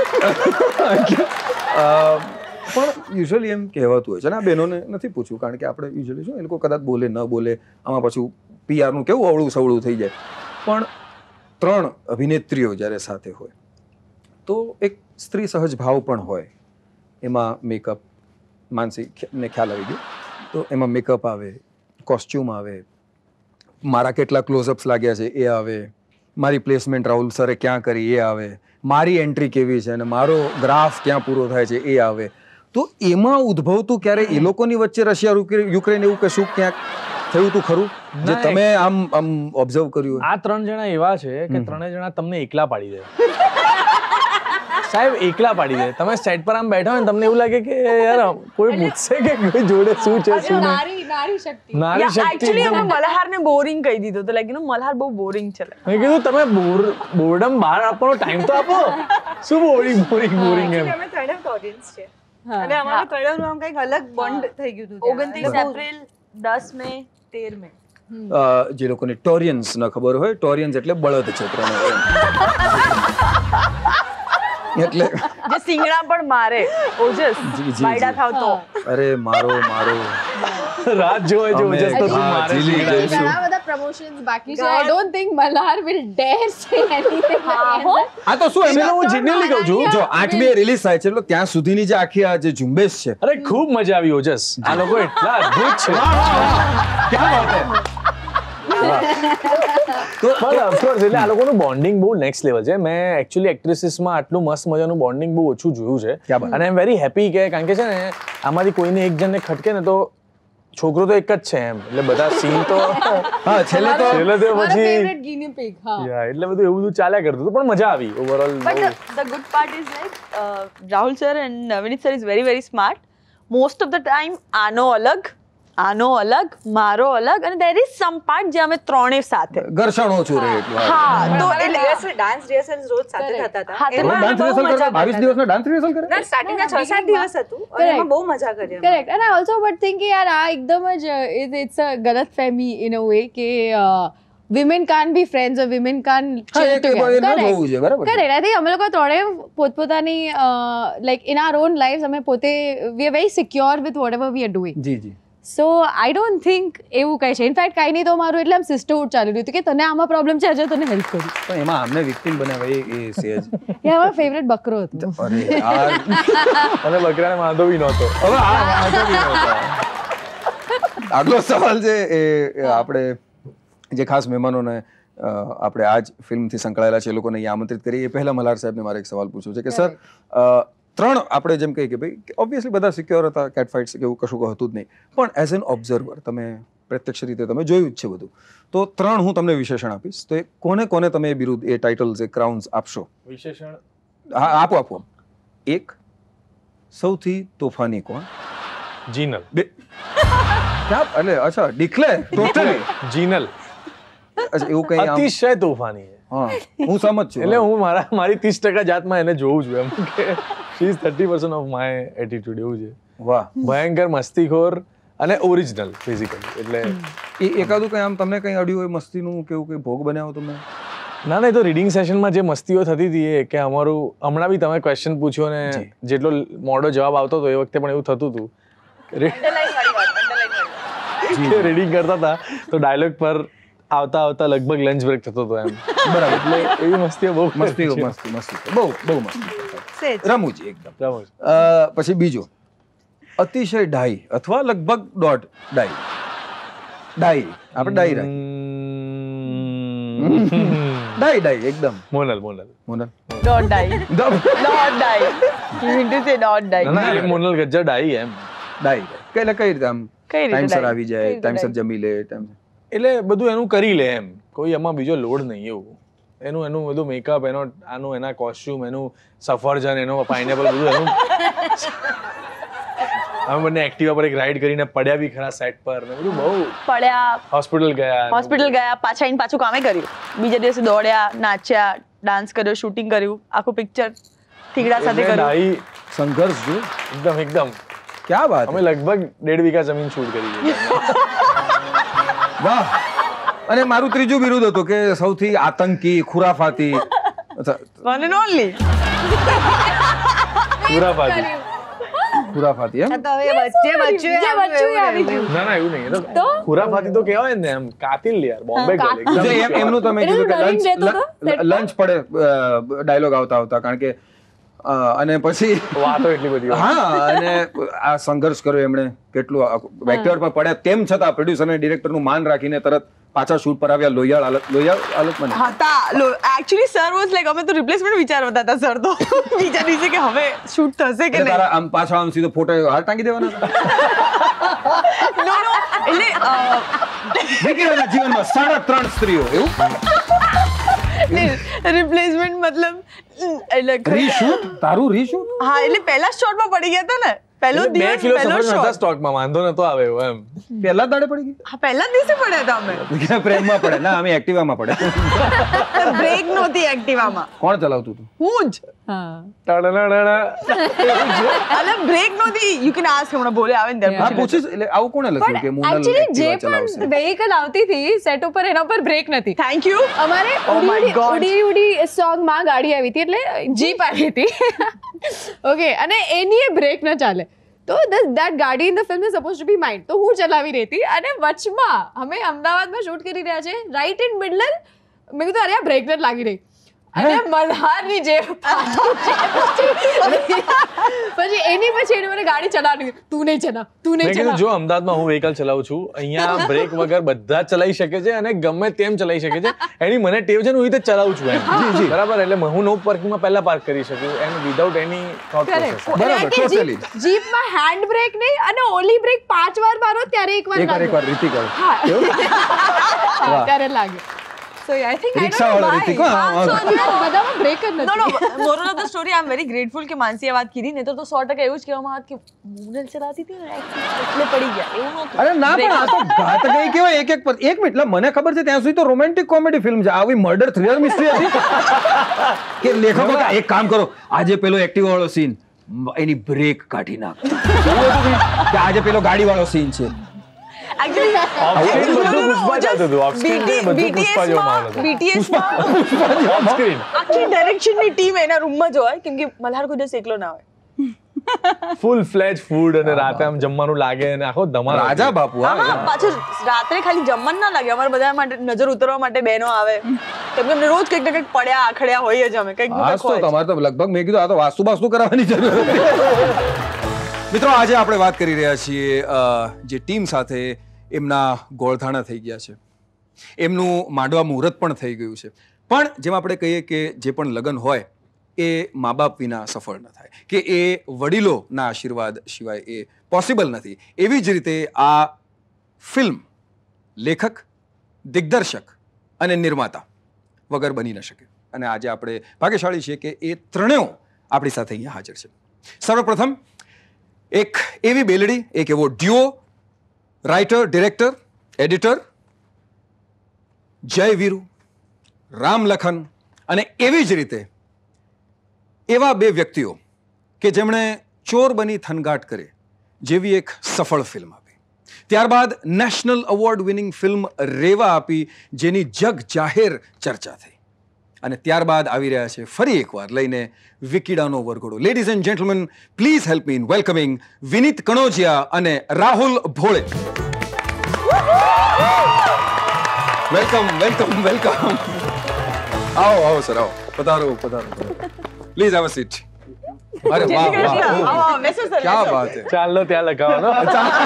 A: પણ યુઝ્યુઅલી એમ કહેવાતું હોય છે, અને આ બહેનોને નથી પૂછ્યું કારણ કે આપણે યુઝ્યુઅલી શું એ લોકો કદાચ બોલે ન બોલે, આમાં પાછું પીઆરનું કેવું અવળું સવળું થઈ જાય. પણ 3 અભિનેત્રીઓ જ્યારે સાથે હોય તો એક સ્ત્રી સહજ ભાવ પણ હોય. એમાં મેકઅપ, માનસીને ખ્યાલ આવી ગયો, તો એમાં મેકઅપ આવે, કોસ્ચ્યુમ આવે, મારા કેટલા ક્લોઝઅપ્સ લાગ્યા છે એ આવે, મારી પ્લેસમેન્ટ રાહુલ સરે ક્યાં કરી એ આવે, મારી એન્ટ્રી કેવી છે અને મારો ગ્રાફ ક્યાં પૂરો થાય છે એ આવે. તો એમાં ઉદ્ભવતું ક્યારે એ લોકોની વચ્ચે રશિયા યુક્રેન એવું કશું ક્યાંક થયું હતું ખરું જે તમે આમ ઓબ્ઝર્વ કર્યું?
F: આ 3 જણા એવા છે કે 3 જણા તમને એકલા પાડી દે. સાહેબ એકલા પાડી દે. તમે સેટ પર આમ બેઠા હોય ને તમને એવું લાગે કે યાર કોઈ પૂછશે કે કોઈ જોડે શું છે શું નહીં.
H: નારી શક્તિ.
F: નારી શક્તિ
G: એકચ્યુઅલી
F: એકદમ.
G: અમે મલ્હારને બોરિંગ કહી દીધું તો લાઈક મલ્હાર બહુ બોરિંગ છે.
F: મેં કીધું તમે બોર્ડમ બહાર આપવાનો ટાઈમ તો આપો. શું બોરિંગ એમ.
C: અમે ત્રણેય ઓડિયન્સ છે અને અમારું ત્રણેયનું આમ કંઈક અલગ બોન્ડ થઈ ગયું હતું
G: 29 એપ્રિલ 10 મે 13 મે.
A: જે લોકોને ટોરિયન્સ ન ખબર હોય, ટોરિયન્સ એટલે બળદ છે ત્રણેય. એટલે
G: જે સિંગડા પણ મારે ઓજસ બાયડા થાવ તો.
A: અરે મારો
F: રાત જોવે જો
A: અમે
F: ઓજસ તો તું
A: હા,
F: મારે
A: જીલી
F: શીખડાવીશું.
A: જઈશું.
H: ઘણા બધા પ્રમોશન્સ બાકી છે. I don't think Malhar will dare say anything.
A: આ તો શું એમને
F: હું genuinely કહું છું.
A: જો 8 મે રિલીઝ થાય છે એટલે ત્યાં સુધીની જે આખી આ જે ઝુંબેશ છે,
F: અરે ખૂબ મજા આવી ઓજસ. આ લોકો એટલા અદ્ભુત છે.
A: ક્યાં વાત હે.
F: પણ ઓફકોર્સ એટલે આ લોકોનું બોન્ડિંગ બહુ નેક્સ્ટ લેવલ છે. મેં એકચ્યુઅલી એક્ટ્રેસીસમાં આટલું મસ્ત મજાનું બોન્ડિંગ બહુ ઓછું જોયું છે. અને આઈ એમ વેરી હેપી કે કારણ કે છે ને આમાંથી કોઈને એક જણને ખટકે ને તો છોકરો તો એક જ છે એમ એટલે બધા સીન તો
A: હા છેલ્લે તો
F: પછી
H: ફેવરેટ ગિની પિગ. હા.
F: યા એટલે બધું એવું બધું ચાલ્યા કરતું હતું પણ મજા આવી overall.
G: But the good part is like Rahul sir and Vinit sir is very very smart. Most of the time આનો અલગ મારો અલગ અને there is some part જે અમે ત્રણે સાથે.
A: ઘર્ષણ ઓછું રહે એટલું.
G: હા તો
C: એટલે
G: એટલે
C: ડાન્સ રિહર્સલ રોજ સાથે થતા હતા.
G: હા, તો
C: એમાં
A: ડાન્સ રિહર્સલ કરે 22 દિવસનો ડાન્સ રિહર્સલ કરે.
C: ના સ્ટાર્ટિંગના 6-7 દિવસ હતું અને એમાં બહુ મજા કરી અમે.
H: કરેક્ટ. અને ઓલ્સો બટ થિંક કે યાર આ એકદમ જ ઇટ્સ અ ગલત ફેમી ઇન અ વે કે women can't be friends or women can't chill
A: હા, એક
H: together.
A: એનો જ હોવું જોઈએ, બરાબર છે.
H: Correct. I think અમે લોકો ત્રણેય પોતપોતાની like in our own lives અમે પોતે we are very secure with whatever we are doing.
A: G G.
H: So I don't think એવું કઈ છે. ઇનફેક્ટ કાંઈ નહીં તો મારું એટલે આમ સિસ્ટરહુડ ચાલી રહ્યું હતું કે તને આમાં પ્રોબ્લેમ છે આજે તને હેલ્પ કરું.
A: પણ એમાં આમને વિક્ટિમ બનાવે એ સહેજ.
H: એ અમારો ફેવરેટ બકરો હતો.
A: અરે યાર.
F: અને બકરાને વાંધો બી નહોતો.
A: હવે આ વાંધો બી નહોતો. આગલો સવાલ છે એ આપણે જે ખાસ મહેમાનોને આપણે આજ ફિલ્મથી સંકળાયેલા છે એ લોકોને અહીંયા આમંત્રિત કરી એ પહેલા મલ્હાર સાહેબને મારે એક સવાલ પૂછવો છે કે સર ત્રણ આપણે જેમ કહીએ કે ભાઈ ઓબ્વિયસલી બધા સિક્યોર હતા, કેટ ફાઇટ્સ કે એવું કશું હતું જ નહીં, પણ એઝ એન ઓબ્ઝર્વર તમે પ્રત્યક્ષ રીતે તમે જોયું જ છે બધું, તો ત્રણ હું તમને વિશેષણ આપીશ તો એ કોને કોને તમે એ બિરુદ એ ટાઇટલ્સ એ ક્રાઉન્સ આપશો?
F: વિશેષણ
A: હા આપો. એક સૌથી તોફાની કોણ?
F: જીનલ.
A: બે ક્યાં એટલે અચ્છા ડિક્લેર ટોટલી
F: જીનલ
A: અચ્છા એવું કઈ આમ
F: અતિશય તોફાની છે.
A: હા હું સમજ છું.
F: એટલે હું મારી 30% જાતમાં એને જોઉં છું એમ કે she is 30% of my attitude એવું છે.
A: વાહ.
F: ભયંકર મસ્તીખોર અને ઓરિજિનલ ફિઝિકલી. એટલે
A: એ એકાદું કઈ આમ તમને કઈ અડ્યું હોય મસ્તીનું કેવું કઈ ભોગ બનાવો તમે?
F: ના એ તો રીડિંગ સેશનમાં જે મસ્તીઓ થતી હતી એ કે અમારું હમણાં બી તમે ક્વેશ્ચન પૂછ્યો ને જેટલો મોડો જવાબ આવતો હતો એ વખતે પણ એવું થતું હતું. રીડિંગ કરતા હતા તો ડાયલોગ પર આવતા લગભગ લંચ બ્રેક થતો હતો એમ. બરાબર. એટલે એવી મસ્તીઓ બહુ
A: મસ્તી બહુ મસ્તી રમૂજી એકદમ. પછી બીજો અતિશય ડાઈ અથવા લગભગ દોઢ ડાઈ આપણે ડાઈ રાખી ડાઈ એકદમ.
F: Monal
G: Don't die. Don't die. You mean to say don't die.
F: ના મોનલ ગજ્જર ડાઈ એમ.
A: ડાઈ કઈ રીતે આમ
G: કઈ રીતે
A: ટાઈમસર
G: die?
A: આવી જાય, ટાઈમસર જમી લે, ટાઈમસર
F: એટલે બધું એનું કરી લે એમ. કોઈ એમાં બીજો લોડ નહીં એવું. એનું બધું મેકઅપ એના કોસ્ટ્યુમ એનું સફરજન એનો પાઇનેપલ બધું એનું. અમે બંને એક્ટિવા પર એક રાઈડ કરીને પડ્યા બી ખરા સેટ પર ને બધું બહુ
G: પડ્યા
F: હોસ્પિટલ ગયા
G: પાછા આવીને પાછું કામે કર્યું. બીજા દિવસે દોડ્યા, નાચ્યા, ડાન્સ કર્યો, શૂટિંગ કર્યું, આખું પિક્ચર થીગડા સાથે કર્યું.
F: ડાઈ
A: સંઘર્ષ જો
F: એકદમ
A: ક્યાં વાત.
F: અમે લગભગ 1.5 વીઘા જમીન શૂટ કરી છે.
A: વાહ. અને મારું ત્રીજું બિરુદ હતું કે સૌથી આતંકી ખુરાફાતી
G: One and only.
A: ખુરાફાતી એમ.
C: તો હવે વચ્ચે
H: આવી ગયું.
F: ના એવું નહીં. એ તો ખુરાફાતી તો કહેવાય ને એમ કાતિલ યાર બોમ્બે ગર્લ
A: જે એમનું તમે કીધું કે લંચ પડે ડાયલોગ આવતા કારણ કે અને પછી
F: વાતો એટલી બધી
A: હા અને આ સંઘર્ષ કર્યો એમણે કેટલું વેક્ટર પર પડ્યા તેમ છતાં પ્રોડ્યુસર અને ડિરેક્ટરનું માન રાખીને તરત પાછા શૂટ પર આવ્યા. લોહિયાળ હાલતમાં
G: હતા એકચ્યુઅલી સર વોઝ લાઈક અમે તો રિપ્લેસમેન્ટ વિચારતા હતા સર તો બીજા દિવસે કે હવે શૂટ થશે કે નહીં.
A: તારા આમ પાછા આમ સીધો ફોટો હાથ ટાંગી દેવાના
G: નો એટલે
A: વિકીના જીવનમાં 3.5 સ્ત્રીઓ એવું
G: રિપ્લેસમેન્ટ મતલબ એટલે
A: રીશૂટ તારું રીશૂટ
G: હા એટલે પહેલા શોટમાં પડી ગયા હતા ને પહેલો
F: બે
G: દિવસ
F: કિલો
G: પહેલો
F: સફરજન હતા
G: શોટ
F: સ્ટોકમાં, વાંધો નતો આવે એવો એમ.
A: પહેલા દાડે પડી ગઈ
G: હા પહેલા જ દિવસે પડ્યા હતા અમે
A: પ્રેમમાં પડે ના અમે એક્ટિવામાં પડે
G: બ્રેક નહોતી એક્ટિવામાં
A: કોણ ચલાવતું હતું
G: હું જ અલે બ્રેક નહોતી યુ કેન આસ્ક હમણાં બોલે આવે ને
A: હા પૂછીશ એટલે આવું કોણે લખ્યું કે મોનલ
H: એકચ્યુઅલી જે
A: એક્ટિવા
H: પણ
A: ચલાવશે
H: વેહિકલ આવતી હતી સેટ ઉપર એના પર બ્રેક નથી.
G: થેન્ક યુ
H: અમારે
G: Oh my God.
H: ઉડી ઉડી સોંગ માં ગાડી આવી હતી એટલે જીપ આવી હતી ઓકે અને એની બ્રેક ન ચાલે તો that ગાડી in the film is suppose to be mind તો હું ચલાવી રહી હતી અને વચમાં અમે અમદાવાદમાં શૂટ કરી રહ્યા છે રાઈટ ઇન મિડલ મેં કીધું અરે આ બ્રેક નથી લાગી રહી અને મલ્હારની જે પછી એની પછી એને મને ગાડી ચલાવવાની તું નહીં ચલાવ તું
F: મેં
H: નહીં
F: કીધું
H: ચલાવ
F: જો અમદાવાદમાં હું વ્હીકલ ચલાવું છું, અહીંયા બ્રેક વગર બધા જ ચલાવી શકે છે અને ગમે તેમ ચલાવી શકે છે. એની મને ટેવ છે ને હું રીતે ચલાવું છું એમ બરાબર. એટલે હું નો પાર્કિંગમાં પહેલા પાર્ક કરી શકું and without any thought process.
A: બરાબર ટોટલી
H: જીપમાં હેન્ડ બ્રેક નહીં અને ઓલી બ્રેક 5 વાર મારો ત્યારે એક વાર
A: એકવાર રીતિ કરો
H: હા ત્યારે લાગે
G: So I think I
A: rickshaw
G: don't know
A: વાળો
G: why.
A: રીતિ
H: બધામાં બ્રેક જ
G: No,
H: નથી
G: no. Moral of the story, I'm very grateful કે માનસીએ વાત કીધી નહીં તો 100% એવું જ કહેવામાં આવત કે મોનલ ચલાતી હતી ને એટલે પડી ગયા એવું નહોતું.
A: અરે ના પણ આ તો ઘાત ગઈ કેવાય એક એક પર એક મિનિટ એટલે મને ખબર છે ત્યાં સુધી તો રોમેન્ટિક કોમેડી ફિલ્મ છે આવી મર્ડર થ્રિલર મિસ્ટ્રી હતી કે લેખકો કે એક કામ કરો આજે પેલો એક્ટિવા વાળો સીન એની બ્રેક કાઢી નાખ એવું હતું કે આજે પેલો ગાડી વાળો સીન છે
G: Actually,
F: બધું પુષ્પા જ હતું. Off screen ને બધું પુષ્પા જેવો માહોલ હતો.
G: BTS
F: Off screen.
G: આખી ડાયરેક્શનની ટીમ એના રૂમમાં જ હોય કેમ કે મલ્હાર કોઈ દિવસ એકલો ના હોય
F: ફૂલ ફ્લેજ ફૂડ અને રાતે આમ જમવાનું લાગે અને આખો ધમાલ
A: રાજા બાપુ હા
G: હા પાછું રાત્રે ખાલી જમવાનું ના લાગે અમારે બધા માટે નજર ઉતરવા માટે બહેનો આવે કેમ કે અમને રોજ કંઈક ને કંઈક પડ્યા આખડ્યા હોઈએ જ અમે કંઈક ને
A: હા
G: કંઈક
A: તો
G: હોય
A: તમારે તો લગભગ મેં કીધું આ તો વાસ્તુ બાસ્તુ કરાવવાની જરૂર હતી મિત્રો આજે આપણે વાત કરી રહ્યા છીએ જે ટીમ સાથે એમના ગોળધાણા થઈ ગયા છે એમનું માંડવા મુહૂર્ત પણ થઈ ગયું છે પણ જેમ આપણે કહીએ કે જે પણ લગ્ન હોય એ મા બાપ વિના સફળ ન થાય કે એ વડીલોના આશીર્વાદ સિવાય એ પોસિબલ નથી એવી જ રીતે આ ફિલ્મ લેખક દિગ્દર્શક અને નિર્માતા વગર બની ન શકે અને આજે આપણે ભાગ્યશાળી છીએ કે એ ત્રણેય આપણી સાથે અહીંયા હાજર છે સર્વપ્રથમ એક એવી બેલડી એક એવો ડ્યુઓ રાઇટર ડિરેક્ટર એડિટર જય વીરુ રામ લખન અને એવી જ રીતે એવા બે વ્યક્તિઓ કે જેમણે ચોર બની થનગાટ કરે જેવી એક સફળ ફિલ્મ આપી ત્યારબાદ national award winning film Reva આપી જેની જગ જાહેર ચર્ચા થઈ અને ત્યારબાદ આવી રહ્યા છે ફરી એકવાર લઈને વિકીડાનો વરઘોડો ladies and gentlemen please help me in welcoming Vineet Kanojia અને Rahul Bhole welcome welcome welcome આવો સર આવો પધારો પ્લીઝ હેવ અ સીટ અરે વાહ ક્યા બાત હે
F: ચાલો ત્યાં લગાવવાનો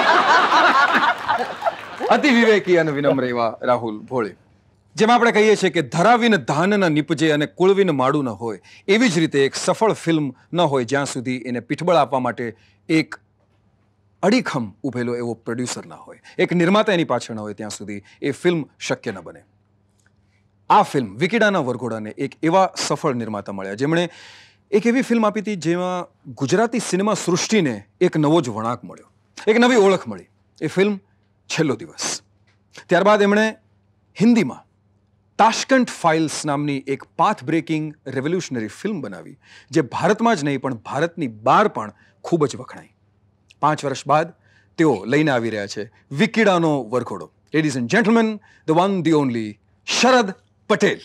A: અતિ વિવેકી અને વિનમ્ર એવા રાહુલ ભોળે જેમ આપણે કહીએ છીએ કે ધરાવીને ધાન ન નીપજે અને કુળવીને માડું ન હોય એવી જ રીતે એક સફળ ફિલ્મ ન હોય જ્યાં સુધી એને પીઠબળ આપવા માટે એક અડીખમ ઉભેલો એવો પ્રોડ્યુસર ના હોય એક નિર્માતા એની પાછળ ન હોય ત્યાં સુધી એ ફિલ્મ શક્ય ન બને આ ફિલ્મ વિકીડાના વરઘોડાને એક એવા સફળ નિર્માતા મળ્યા જેમણે એક એવી ફિલ્મ આપી હતી જેમાં ગુજરાતી સિનેમા સૃષ્ટિને એક નવો જ વળાંક મળ્યો એક નવી ઓળખ મળી એ ફિલ્મ છેલ્લો દિવસ ત્યારબાદ એમણે હિન્દીમાં તાશ્કંટ ફાઇલ્સ નામની એક પાથ બ્રેકિંગ રેવોલ્યુશનરી ફિલ્મ બનાવી જે ભારતમાં જ નહીં પણ ભારતની બહાર પણ ખૂબ જ વખણાઈ 5 વર્ષ બાદ તેઓ લઈને આવી રહ્યા છે વિકીડાનો વરઘોડો ladies and gentlemen the one the only Sharad Patel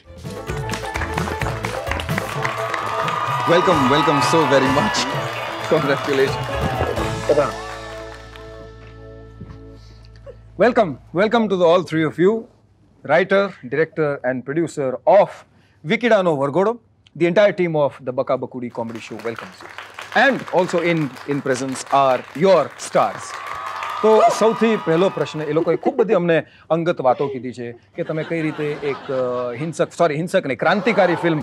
A: welcome so very much congratulation welcome to the all three of you writer, director and producer of Vikidano Vargodo. The entire team of the Baka Bakudi comedy show welcomes you. And also in presence are your stars. તો સૌથી પહેલો પ્રશ્ન એ લોકોએ ખૂબ બધી અમને અંગત વાતો કીધી છે કે તમે કઈ રીતે એક હિંસક નહીં ક્રાંતિકારી ફિલ્મ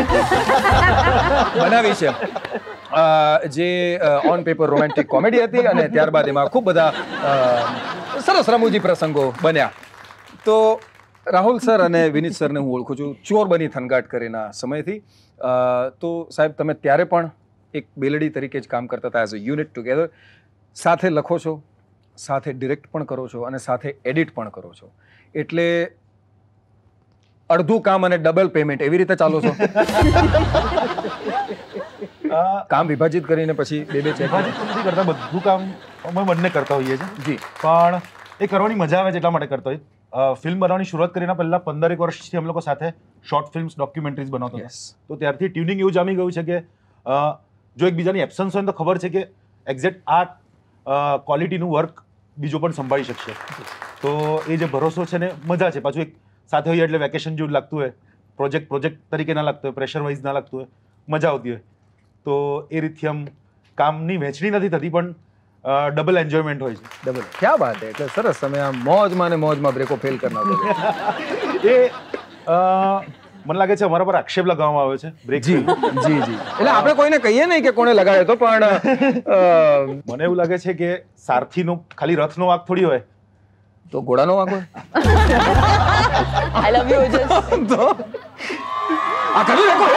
A: બનાવી છે જે ઓન પેપર રોમેન્ટિક કોમેડી હતી અને ત્યારબાદ એમાં ખૂબ બધા સરસ રમૂજી પ્રસંગો બન્યા તો રાહુલ સર અને વિનીત સરને હું ઓળખું છું ચોર બની થનગાટ કરેના સમયથી. તો સાહેબ તમે ત્યારે પણ એક બેલડી તરીકે જ કામ કરતા હતા એઝ અ યુનિટ ટુગેધર. સાથે લખો છો, સાથે ડિરેક્ટ પણ કરો છો અને સાથે એડિટ પણ કરો છો, એટલે અડધું કામ અને ડબલ પેમેન્ટ એવી રીતે ચાલો છો? કામ વિભાજિત કરીને પછી બે ચેક
I: નથી કરતા, બધું કામ અમે બંને કરતા હોઈએ છીએ
A: જી.
I: પણ એ કરવાની મજા આવે છે એટલા માટે કરતા હોઈએ. ફિલ્મ બનાવવાની શરૂઆત કરીને પહેલા 15 વર્ષથી અમે લોકો સાથે શોર્ટ ફિલ્મ્સ, ડોક્યુમેન્ટરીઝ બનાવતા હતા. તો ત્યારથી ટ્યુનિંગ એવું જામી ગયું છે કે જો એકબીજાની એબ્સન્સ હોય તો ખબર છે કે એક્ઝેક્ટ આ ક્વોલિટીનું વર્ક બીજો પણ સંભાળી શકશે. તો એ જે ભરોસો છે ને મજા છે. પાછું એક સાથે હોઈએ એટલે વેકેશન જેવું લાગતું હોય, પ્રોજેક્ટ તરીકે ના લાગતું હોય, પ્રેશર વાઇઝ ના લાગતું હોય, મજા આવતી હોય. તો એ રીતથી આમ કામની વહેંચણી નથી થતી પણ ડબલ એન્જોયમેન્ટ હોય છે.
A: ડબલ ક્યાં વાત છે. એટલે સરસ, તમે આમ મોજમાં ને મોજમાં બ્રેકો ફેલ કરનાર.
I: એ મને લાગે છે અમારા પર આક્ષેપ લગાવવામાં આવ્યો છે બ્રેક.
A: જી જી જી. એટલે આપણે કોઈને કહીએ નહીં કે કોણે લગાવ્યો તો, પણ
I: મને એવું લાગે છે કે સારથીનો ખાલી રથનો વાંક થોડી હોય,
A: તો ઘોડાનો વાંક હોય.
G: I love you Ojas.
A: તો આ કરી રાખો.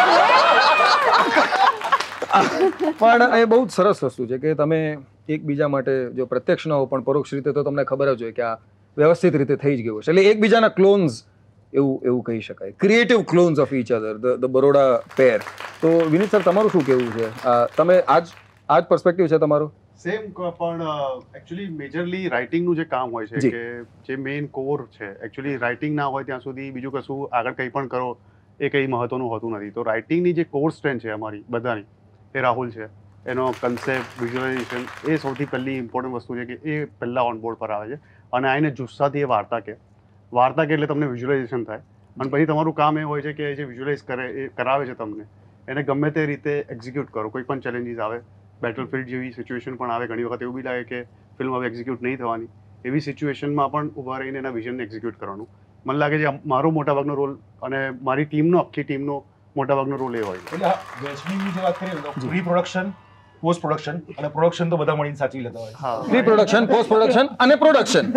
A: પણ એ બહુ જ સરસ વસ્તુ છે કે તમે એકબીજા માટે જો પ્રત્યક્ષ ન હો પણ પરોક્ષ રીતે તો તમને ખબર જ હોય કે આ વ્યવસ્થિત રીતે થઈ જ ગયું છે. એટલે એકબીજાના ક્લોન્સ એવું કહી શકાય, creative clones of each other, the Baroda pair. તો વિનીત સર તમારું શું કહેવું છે? તમે આજ પર્સપેક્ટિવ છે તમારો?
J: સેમ, પણ એકચ્યુઅલી મેજરલી રાઇટિંગનું જે કામ હોય છે કે જે મેઇન કોર છે, એકચ્યુઅલી રાઇટિંગ ના હોય ત્યાં સુધી બીજું કશું આગળ કંઈ પણ કરો એ કંઈ મહત્વનું હોતું નથી. તો રાઇટિંગની જે કોર સ્ટ્રેન્થ છે અમારી બધાની, એ રાહુલ છે. એનો કન્સેપ્ટ, વિઝ્યુલાઇઝેશન એ સૌથી પહેલી ઇમ્પોર્ટન્ટ વસ્તુ છે કે એ પહેલાં ઓનબોર્ડ પર આવે છે અને આને જુસ્સાથી એ વાર્તા કે એટલે તમને વિઝ્યુલાઇઝેશન થાય અને પછી તમારું કામ એ હોય છે કે જે વિઝ્યુલાઇઝ કરે એ કરાવે છે તમને, એને ગમે તે રીતે એક્ઝિક્યુટ કરો. કોઈ પણ ચેલેન્જીસ આવે, બેટલફિલ્ડ જેવી સિચ્યુએશન પણ આવે, ઘણી વખત એવું બી લાગે કે ફિલ્મ હવે એક્ઝિક્યુટ નહીં થવાની, એવી સિચ્યુએશનમાં પણ ઊભા રહીને એના વિઝનને એક્ઝિક્યુટ કરવાનું. મને લાગે છે મારો મોટાભાગનો રોલ અને મારી આખી ટીમનો મોટાભાગનો રોલ એ હોય.
I: એટલે વહેંચણીની જે વાત કરીએ તો પ્રી પ્રોડક્શન, પોસ્ટ પ્રોડક્શન અને પ્રોડક્શન તો બધા મળીને સાચવી લેતા હોય.
J: હા,
A: પ્રી પ્રોડક્શન, પોસ્ટ પ્રોડક્શન અને પ્રોડક્શન.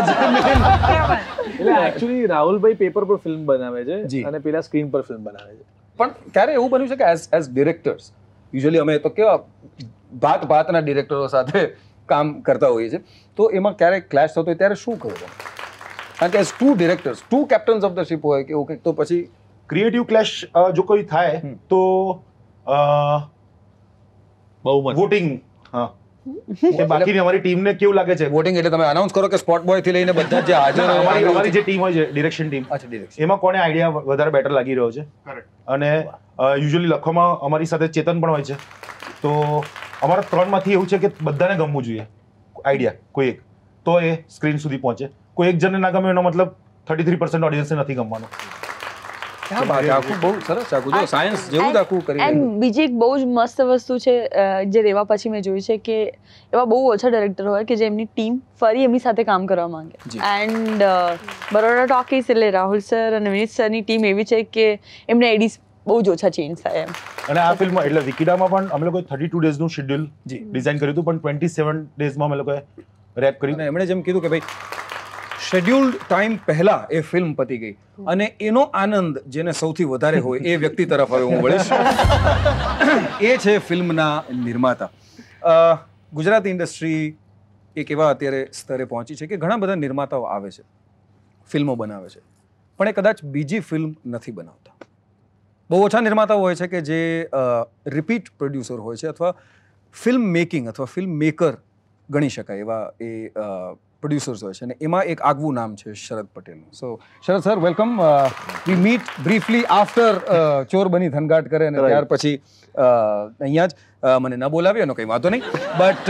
F: એટલે એકચ્યુઅલી રાહુલભાઈ પેપર પર ફિલ્મ બનાવે છે અને પેલા સ્ક્રીન પર ફિલ્મ બનાવે છે.
A: પણ ક્યારે એવું બન્યું છે કે એઝ ડિરેક્ટર્સ, યુઝ્યુઅલી અમે તો કેવા ભાતના ડિરેક્ટરો સાથે કામ કરતા હોઈએ છીએ, તો એમાં ક્યારેક ક્લેશ થતો હોય ત્યારે શું કહો? કારણ કે as two directors, two captains of the ship હોય કે એવું કંઈક, તો પછી
I: ક્રિએટિવ ક્લેશ જો કોઈ થાય તો
F: બહુ મસ્ત
I: વોટિંગ. હા, કે બાકીની અમારી ટીમને કેવું લાગે છે?
A: વોટિંગ એટલે તમે અનાઉન્સ કરો કે સ્પોટ બોય થી લઈને બધા જે હાજર
I: અમારી જે ટીમ હોય છે, ડિરેક્શન ટીમ, એમાં કોને આઈડિયા વધારે બેટર લાગી રહ્યો છે. અને યુઝ્યુઅલી લખવામાં અમારી સાથે ચેતન પણ હોય છે. તો અમારા 3 માંથી એવું છે કે બધાને ગમવું જોઈએ આઈડિયા, કોઈ એક તો એ સ્ક્રીન સુધી પહોંચે. કોઈ એક જણને ના ગમે એનો મતલબ 33% ઓડિયન્સને નથી ગમવાનો.
G: બીજી એક બહુ જ મસ્ત વસ્તુ છે જે રેવા પછી મેં જોયું છે કે એવા બહુ ઓછા ડાયરેક્ટર હોય કે જે એમની ટીમ ફરી એમની સાથે કામ કરવા માંગે. એન્ડ બરોડા ટોકીઝ એટલે રાહુલ સર અને વિનીત સરની ટીમ એવી છે કે એમને એડીસ બહુ જ ઓછા ચેન્જ થાય એમ.
I: અને આ ફિલ્મમાં એટલે વિકીડામાં પણ અમે લોકોએ 32 ડેઝનું શેડ્યુલ ડિઝાઇન કર્યું હતું, પણ 27 ડેઝમાં અમે લોકોએ રેપ કર્યું.
A: એમણે જેમ કીધું કે ભાઈ શેડ્યુલ્ડ ટાઈમ પહેલા એ ફિલ્મ પતી ગઈ અને એનો આનંદ જેને સૌથી વધારે હોય એ વ્યક્તિ તરફ હવે હું વળીશ. એ છે ફિલ્મના નિર્માતા. ગુજરાતી ઇન્ડસ્ટ્રી એક એવા અત્યારે સ્તરે પહોંચી છે કે ઘણા બધા નિર્માતાઓ આવે છે, ફિલ્મો બનાવે છે, પણ એ કદાચ બીજી ફિલ્મ નથી બનાવતા. બહુ ઓછા નિર્માતાઓ હોય છે કે જે રિપીટ પ્રોડ્યુસર હોય છે અથવા ફિલ્મ મેકિંગ અથવા ફિલ્મ મેકર ગણી શકાય એવા એ પ્રોડ્યુસર્સ હોય છે. અને એમાં એક આગવું નામ છે શરદ પટેલનું. So Sharad sir, welcome. We meet briefly after Chor Bani થનગાટ કરે અને ત્યાર પછી અહીંયા જ મને ન બોલાવી એનો કંઈ વાંધો નહીં. બટ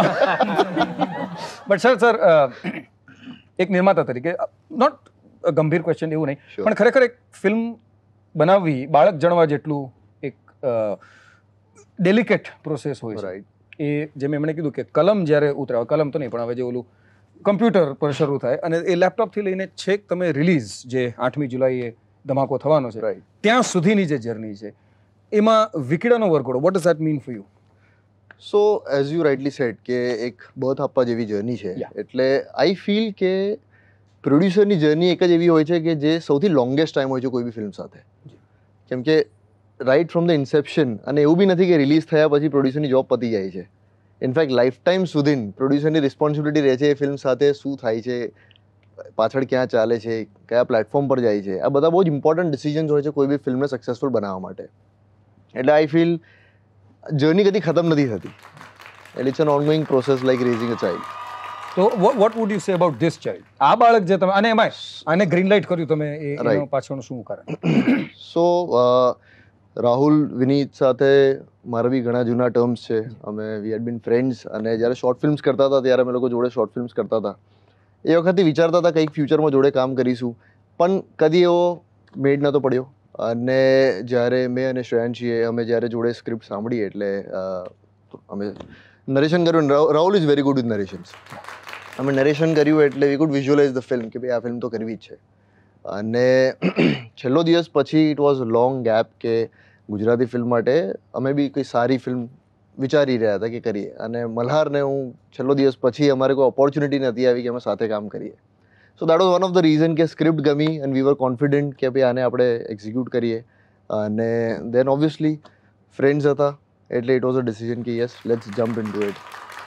A: શરદ સર, એક નિર્માતા તરીકે, નોટ ગંભીર ક્વેશ્ચન એવું નહીં, પણ ખરેખર એક ફિલ્મ બનાવવી બાળક જણવા જેટલું એક ડેલિકેટ પ્રોસેસ હોય છે. એ જેમ એમણે કીધું કે કલમ જ્યારે ઉતરાવે, કલમ તો નહીં પણ હવે જે ઓલું કમ્પ્યુટર પર શરૂ થાય અને એ લેપટોપથી લઈને છેક તમે રિલીઝ જે 8મી જુલાઈએ ધમાકો થવાનો છે ત્યાં સુધીની જે જર્ની છે એમાં વિકીડાનો વરઘોડો, what does that mean for you?
K: So as you rightly said કે એક બર્થ આપવા જેવી જર્ની છે. એટલે આઈ ફીલ કે પ્રોડ્યુસરની જર્ની એક જ એવી હોય છે કે જે સૌથી લોંગેસ્ટ ટાઈમ હોય છે કોઈ બી ફિલ્મ સાથે. કેમ કે રાઇટ ફ્રોમ ધ ઇન્સેપ્શન, અને એવું બી નથી કે રિલીઝ થયા પછી પ્રોડ્યુસરની જોબ પતી જાય છે. ઇનફેક્ટ લાઈફ ટાઈમ સુધી પ્રોડ્યુસરની રિસ્પોન્સિબિલિટી રહે છે એ ફિલ્મ સાથે શું થાય છે, પાછળ ક્યાં ચાલે છે, કયા પ્લેટફોર્મ પર જાય છે. આ બધા બહુ જ ઇમ્પોર્ટન્ટ ડિસિઝન્સ હોય છે કોઈ બી ફિલ્મને સક્સેસફુલ બનાવવા માટે. એટલે આઈ ફીલ જર્ની કદી ખતમ નથી થતી. એટલે it's an ongoing process like raising a child.
A: So what would you say about this child? આ બાળક જે તમે, અને એમાં આને ગ્રીન લાઇટ કર્યું તમે, એનો પાછળનું શું કારણ?
K: સો રાહુલ વિનીત સાથે મારા બી ઘણા જૂના ટર્મ્સ છે. અમે વી હેડ બીન ફ્રેન્ડ્સ, અને જ્યારે શોર્ટ ફિલ્મ્સ કરતા હતા ત્યારે અમે લોકો જોડે શોર્ટ ફિલ્મ્સ કરતા હતા. એ વખતે વિચારતા હતા કંઈક ફ્યુચરમાં જોડે કામ કરીશું, પણ કદી એવો મેડ નહોતો પડ્યો. અને જ્યારે મેં અને શ્રેયાંશીએ અમે જ્યારે જોડે સ્ક્રિપ્ટ સાંભળી એટલે અમે નરેશન કર્યું. Rahul is very good with narrations. અમે નરેશન કર્યું એટલે we could visualise the film કે ભાઈ આ ફિલ્મ તો કરવી જ છે. અને છેલ્લો દિવસ પછી ઇટ વોઝ લોંગ ગેપ કે ગુજરાતી ફિલ્મ માટે અમે બી કોઈ સારી ફિલ્મ વિચારી રહ્યા હતા કે કરીએ. અને મલ્હારને હું છેલ્લો દિવસ પછી અમારે કોઈ ઓપોર્ચ્યુનિટી નથી આવી કે અમે સાથે કામ કરીએ. So that was one of the reason કે સ્ક્રિપ્ટ ગમી એન્ડ વી વર કોન્ફિડન્ટ કે ભાઈ આને આપણે એક્ઝિક્યુટ કરીએ. અને દેન ઓબ્વિયસલી ફ્રેન્ડ્સ હતા એટલે ઇટ વોઝ અ ડિસિઝન કે yes let's jump into it.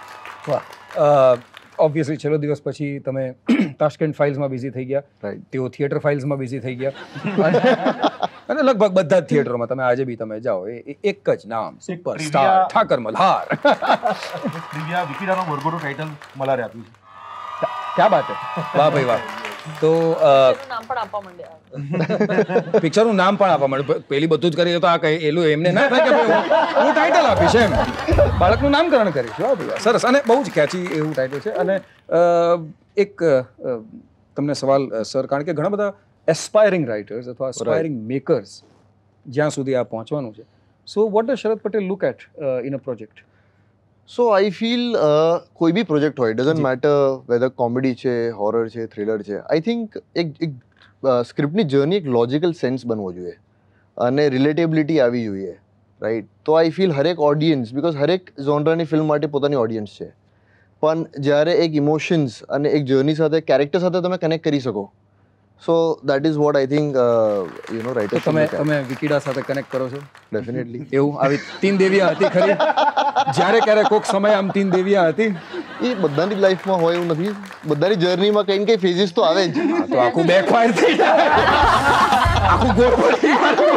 A: વાહ. ઓબ્વિયસલી છેલ્લો દિવસ પછી તમે તાશ્કેન્ટ ફાઇલ્સમાં બિઝી થઈ ગયા, રાઈટ? તેઓ થિયેટર ફાઇલ્સમાં બિઝી થઈ ગયા, અને લગભગ બધા જ થિયેટરોમાં તમે આજે બી તમે જાઓ એક જ નામ, સુપરસ્ટાર ઠાકર મલ્હાર.
I: દિવ્યા વિકીડાનો વરઘોડો ટાઇટલ મલ્હારે આપ્યું છે.
A: ક્યાં બાત હે, વાહ ભાઈ વાહ. તો
G: નામ પણ આપવા માંડ્યા,
A: પિક્ચરનું નામ પણ આપવા માંડ્યું. પેલી બધું જ કરી તો આ કઈ એલું એમને ના થાય કે હું ટાઇટલ આપીશ, એમ બાળકનું નામકરણ કરીશ. વાહ ભાઈ વાહ, સરસ. અને બહુ જ કેચી એવું ટાઇટલ છે. અને એક તમને સવાલ સર, કારણ કે ઘણા બધા એસ્પાયરિંગ રાઇટર્સ અથવા એસ્પાયરિંગ મેકર્સ જ્યાં સુધી આ પહોંચવાનું છે, so what does Sharad Patel look at in a project?
K: So I feel કોઈ બી પ્રોજેક્ટ હોય, ડઝન્ટ મેટર વેધર કોમેડી છે, હોરર છે, થ્રિલર છે, આઈ થિંક એક સ્ક્રિપ્ટની જર્ની એક લોજિકલ સેન્સ બનવો જોઈએ અને રિલેટેબિલિટી આવી જોઈએ, રાઈટ? તો આઈ ફીલ હરેક ઓડિયન્સ, બિકોઝ હરેક ઝોનરાની ફિલ્મ માટે પોતાની ઓડિયન્સ છે, પણ જ્યારે એક ઇમોશન્સ અને એક જર્ની સાથે, કેરેક્ટર સાથે તમે કનેક્ટ કરી શકો, so that is what I think you know writer.
A: તમે વિકીડા સાથે કનેક્ટ કરો છો?
K: ડેફિનેટલી.
A: એવું આવી તીન દેવિયા હતી ખરી? જ્યારે ક્યારે કોઈક સમય આમ તીન દેવિયા હતી?
K: એ બધાની લાઈફમાં હોય એવું નથી, બધાની જર્નીમાં કંઈ ને કંઈ ફેઝિસ તો આવે જ.
A: તો આખું બેકફાયર થઈ જાય, આખું ગોળ પડી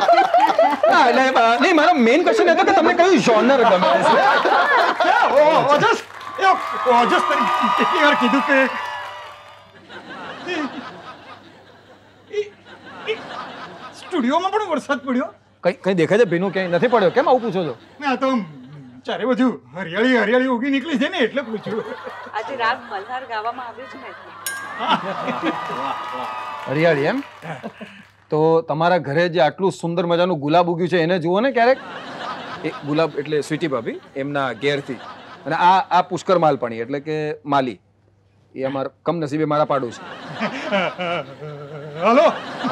A: જાય. નહીં, મારો મેઇન ક્વેશ્ચન હતો કે તમને કયું જોનર ગમે છે?
E: ઓજસ કેટલી વાર કીધું કે સ્ટુડિયોમાં પણ વરસાદ પડ્યો.
A: કઈ દેખાય છે ભીનું? ક્યાંય નથી પડ્યો? કેમ આવું પૂછો છો?
E: ના તો ચારે બાજુ હરિયાળી હરિયાળી ઉગી નીકળી છે ને એટલે પૂછ્યું.
C: આજે રાગ મલ્હાર ગાવામાં આવ્યું છે ને એટલે.
A: હરિયાળી એમ? તો તમારા ઘરે જે આટલું સુંદર મજાનું ગુલાબ ઉગ્યું છે એને જુઓ ને ક્યારેક. એ ગુલાબ એટલે સ્વીટી ભાભી એમના ઘેરથી, અને આ પુષ્કર માલપાણી એટલે કે માલી, એ અમારા કમનસીબે મારા પાડું છે.
E: હલો,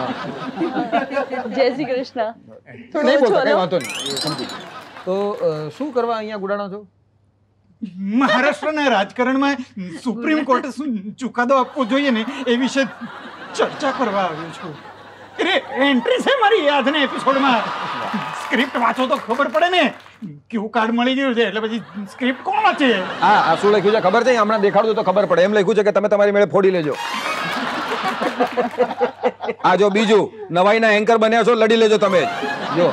G: જય શ્રી કૃષ્ણ.
A: નહીં બોલતો, કઈ વાંધો નહીં, સમજી ગયો. તો શું કરવા અહીંયા ગુડાણો છો?
E: મહારાષ્ટ્રના રાજકારણમાં સુપ્રીમ કોર્ટે શું ચુકાદો આપવો જોઈએ ને એ વિશે ચર્ચા કરવા આવ્યો છું. અરે એન્ટ્રી છે મારી આજના એપિસોડમાં. સ્ક્રિપ્ટ વાંચો તો ખબર પડે ને કેવું કાર્ડ મળી ગયું છે, એટલે પછી સ્ક્રિપ્ટ કોણ વાંચે?
A: હા, શું લખ્યું છે ખબર છે? હમણાં દેખાડું તો ખબર પડે. એમ લખ્યું છે કે તમે તમારી મેળે ફોડી લેજો. આ જો બીજું નવાઈના એન્કર બન્યા છો, લડી લેજો તમે જો.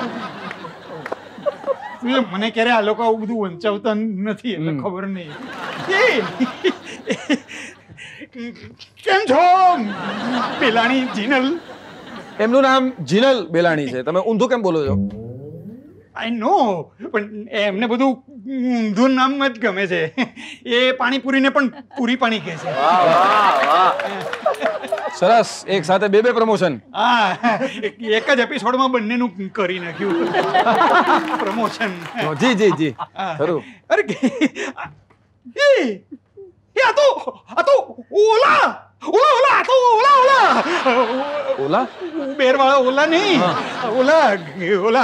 E: મને ક્યારે આ લોકો આવું બધું વંચાવતા નથી એટલે ખબર નહીં. કેમ છો બેલાણી જીનલ?
A: એમનું નામ જીનલ બેલાણી છે, તમે ઊંધું કેમ બોલો છો?
E: આઈ નો, પણ એમને બધું ઊંધું નામ જ ગમે છે. એ પાણીપુરીને પણ પૂરી પાણી કહે છે.
A: સરસ, એક સાથે બે પ્રમોશન.
E: હા, એક જ એપિસોડમાં બંનેનું કરી નાખ્યું પ્રમોશન.
A: જી જી જી, ખરું.
E: અરે આ તો ઓલા ઓલા આ તો ઓલા
A: ઓલા
E: ઉબેર વાળા ઓલા નહીં, ઓલા.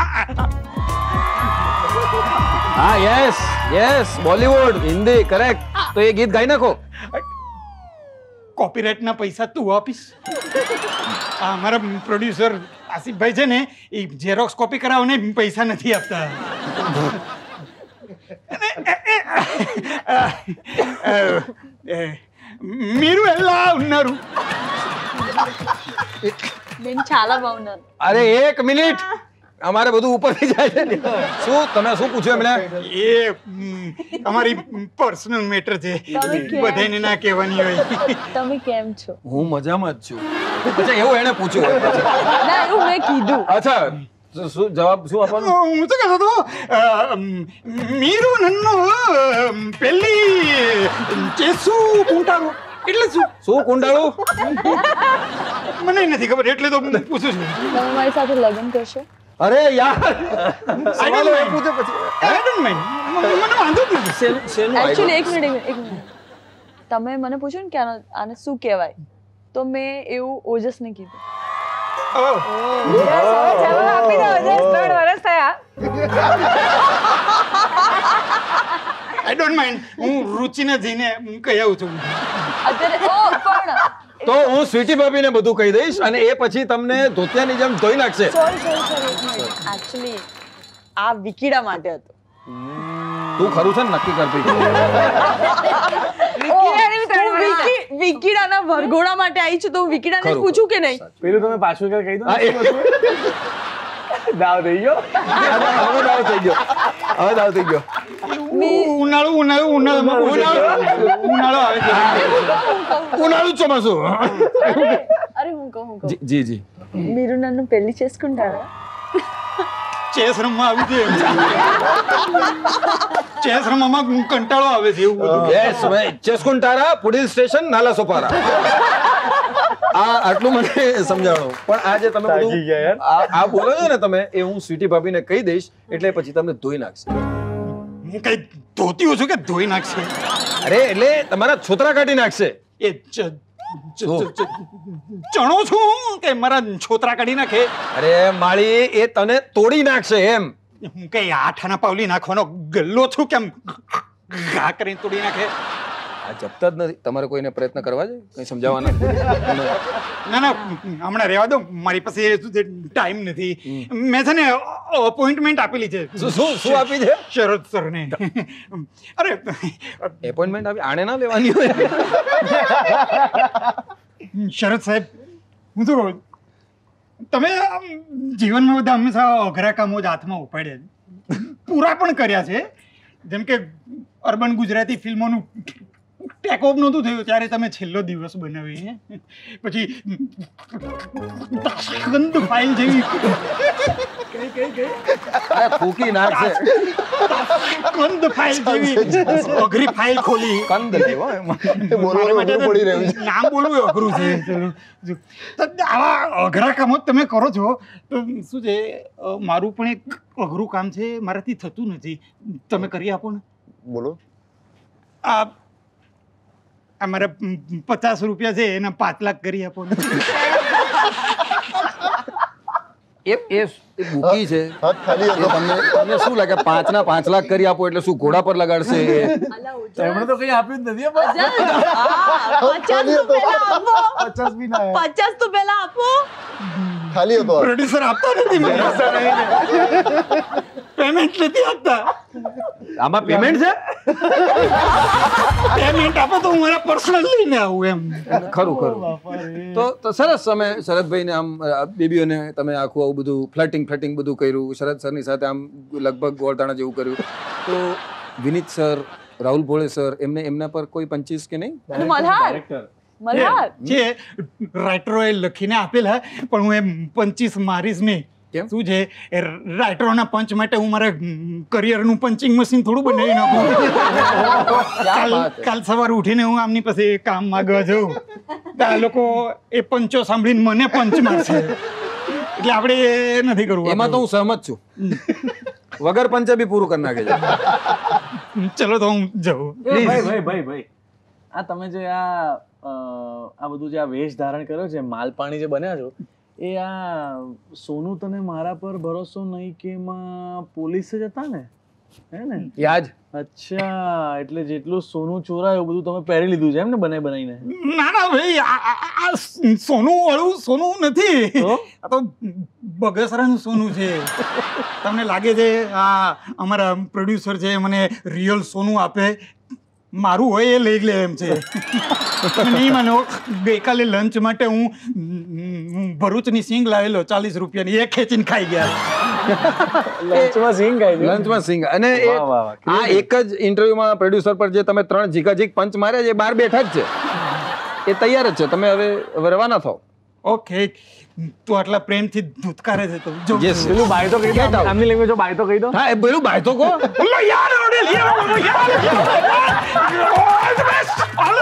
A: હા, યસ બોલીવુડ હિન્દી કરેક્ટ. તો એ ગીત ગાઈ નાખો.
E: કોપીરાઇટના પૈસા તું આપીશ? આ અમારા પ્રોડ્યુસર આસિફભાઈ છે ને એ ઝેરોક્સ કોપી કરાવને પૈસા નથી આપતા. మీరు ఎలా ఉన్నారు?
G: నేను చాలా బాగున్నాను.
A: અરે એક મિનિટ, અમારે બધું ઉપરથી જાય છે. શું તમે શું પૂછ્યું એમણે?
E: એ અમારી પર્સનલ મેટર છે, બધાને ના કહેવાની હોય.
G: તમે કેમ છો?
A: હું મજામાં જ છું. અચ્છા એવું એને પૂછ્યું?
G: ના એવું મેં કીધું.
A: અચ્છા શું જવાબ શું આપવાનો?
E: હું તો કહેતો હતો మీరు నన్ను పెళ్ళి చేసుకుంటారు એટલે શું?
A: શું કુંડાળું?
E: મને નથી ખબર એટલે તો હું પૂછું છું.
G: તમે મારી સાથે લગ્ન કરશો?
A: અરે યાર
E: સવાલો એ પૂછે પછી આઈ ડોન્ટ માઇન્ડ, મને વાંધો જ નથી.
G: એકચ્યુઅલી એક મિનિટ તમે મને પૂછ્યું ને કે આને શું કહેવાય, તો મેં એવું ઓજસને કીધું.
C: જવાબ આપી દો. 3 વર્ષ થયા.
E: આઈ ડોન્ટ માઇન્ડ, હું રુચિને જઈને કહી આવું છું.
G: અત્યારે પણ
A: તો હું સ્વીટી ભાભીને બધું કહી દઈશ અને એ પછી તમને ધોતિયાની જેમ ધોઈ નાખશે.
G: સોરી એકચ્યુઅલી આ વિકીડા માટે હતું.
A: તું ખરું છે ને નક્કી કરતી?
G: વિકીડાના વરઘોડા માટે આવી છું, તો હું વિકીડાને જ પૂછું કે નહીં?
F: પેલું તમે પાછું કહી દો. દાવ થઈ ગયો.
A: હવે દાવ થઈ ગયો.
E: ઉનાળો આવે છે.
A: ઉનાળુ ચોમાસું.
G: અરે હું કહું
A: જી જી.
G: మీరు నన్ను పెళ్లి చేసుకుంటారా?
E: ચેસ રમવા આવી છે. ચેસ રમવામાં કંટાળો આવે છે એવું બધું.
A: યસ ભાઈ, ચેસ્કુંટારા પુડીલ સ્ટેશન નાલા સોપારા. આ આટલું મને સમજાણો. પણ આ જે તમે બધું આ બોલો છો ને તમે, એ હું સ્વીટી ભાભીને કહી દઈશ એટલે પછી તમને ધોઈ નાખશે.
E: હું કઈ ધોતી છું કે ધોઈ નાખશે?
A: અરે એટલે તમારા છોતરા કાઢી નાખશે.
E: એ ચણો છું કે મારા છોતરા કાઢી નાખે?
A: અરે માળી, એ તને તોડી નાખશે એમ.
E: હું કઈ આઠાના પાવલી નાખવાનો ગલ્લો છું કેમ ઘા કરીને તોડી નાખે?
A: આ જપતા જ નથી. તમારે કોઈને પ્રયત્ન કરવા છે કઈ સમજાવવાના?
E: ના હમણાં રહેવા દો, મારી પાસે ટાઈમ નથી. મેં છે ને અપોઇન્ટમેન્ટ આપેલી છે.
A: શું આપી છે?
E: શરદ સરને. અરે
A: એપોઇન્ટમેન્ટ આપી? આણે ના લેવાની હોય?
E: શરદ સાહેબ, હું શું કહું, તમે જીવનમાં બધા હંમેશા અઘરા કામો જ હાથમાં ઉપાડ્યા, પૂરા પણ કર્યા છે. જેમ કે અર્બન ગુજરાતી ફિલ્મોનું ટેક ઓફ નહોતું થયું ત્યારે તમે છેલ્લો દિવસ બનાવી, પછી તાશ્કંદ ફાઇલ જેવી
A: ફૂકી નાખશે.
E: કંદ ફાઇલ જેવી અઘરી ફાઇલ ખોલી.
A: કંદ લેવો
E: નામ બોલવું અઘરું છે. આવા અઘરા કામો તમે કરો છો તો શું છે, મારું પણ એક અઘરું કામ છે, મારાથી થતું નથી. તમે કરી આપો ને.
K: બોલો.
E: આ મારા 50 રૂપિયા છે, એના 5 લાખ કરી આપો ને.
A: એ બુકી છે. તમને શું લાગે 5 ના 5 લાખ કરી આપો એટલે શું ઘોડા પર લગાડશે?
F: એમણે તો કઈ આપ્યું જ નથી.
G: 50 તો પહેલા આપો.
K: ખાલી હતો.
E: પ્રોડ્યુસર આપતા નથી મને. પેમેન્ટ નથી આપતા.
A: આમાં પેમેન્ટ છે?
E: પેમેન્ટ આપો તો હું મારા પર્સનલ લઈને આવું એમ.
A: ખરું. તો સરસ. તમે શરદભાઈને આમ બેબીઓને તમે આખું આવું બધું ફ્લર્ટિંગ બધું કર્યું, શરદ સરની સાથે આમ લગભગ ગોળતાણા જેવું કર્યું. તો વિનીત સર, રાહુલ ભોળે સર, એમના પર કોઈ પંચીસ કે નહીં?
G: મલ્હાર
E: છે રાઇટરોએ લખીને આપેલા, પણ હું એમ 25 મારીશ નહીં. શું છે, રાઇટરોના પંચ માટે હું મારા કરિયરનું પંચિંગ મશીન થોડું બનાવી નાખું. કાલ સવારે ઉઠીને હું આમની પાસે કામ માંગવા જાઉં તો આ લોકો એ પંચો સાંભળીને મને પંચ મારશે. એટલે આપણે એ નથી કરવું.
A: એમાં તો હું સહમત છું. વગર પંચે બી પૂરું કરી નાખે છે.
E: ચલો તો હું જાઉં.
F: ભાઈ આ તમે જે આ બધું જે આ વેશ ધારણ કર્યો છે, માલપાણી જે બન્યા છો, એ આ સોનું તને મારા પર ભરોસો નહીં કે એમાં પોલીસ જ હતા ને? હે ને
A: યાદ
F: અચ્છા એટલે જેટલું સોનું ચોરાયું બધું તમે પહેરી લીધું છે એમ ને બનાવીને
E: ના ના ભાઈ આ સોનું વાળું સોનું નથી આ તો બગસરાનું સોનું છે તમને લાગે છે આ અમારા પ્રોડ્યુસર છે મને રિયલ સોનું આપે મારું હોય એ લઈ લે એમ છે નહીં માનો ગઈકાલે લંચ માટે હું ભરૂચની સિંગ લાવેલો 40 રૂપિયાની એ ખેંચીને ખાઈ ગયા
F: લંચમાં સિંગ ખાઈ
A: લંચમાં સિંગ અને આ એક જ ઇન્ટરવ્યુમાં પ્રોડ્યુસર પર જે તમે 3 જીગાજીગ પંચ માર્યા છે બહાર બેઠા જ છે એ તૈયાર જ છે તમે હવે રવાના થાઓ
E: ઓકે તું આટલા પ્રેમથી ધૂતકારે છે તો જો
F: પેલું બાય તો કહી દો આમની લેંગ્વેજ બાય તો કહી દો
A: હા એ પેલું બાય તો કહો
E: ઓલો યાર ઓડે યાર ઓલ ધ બેસ્ટ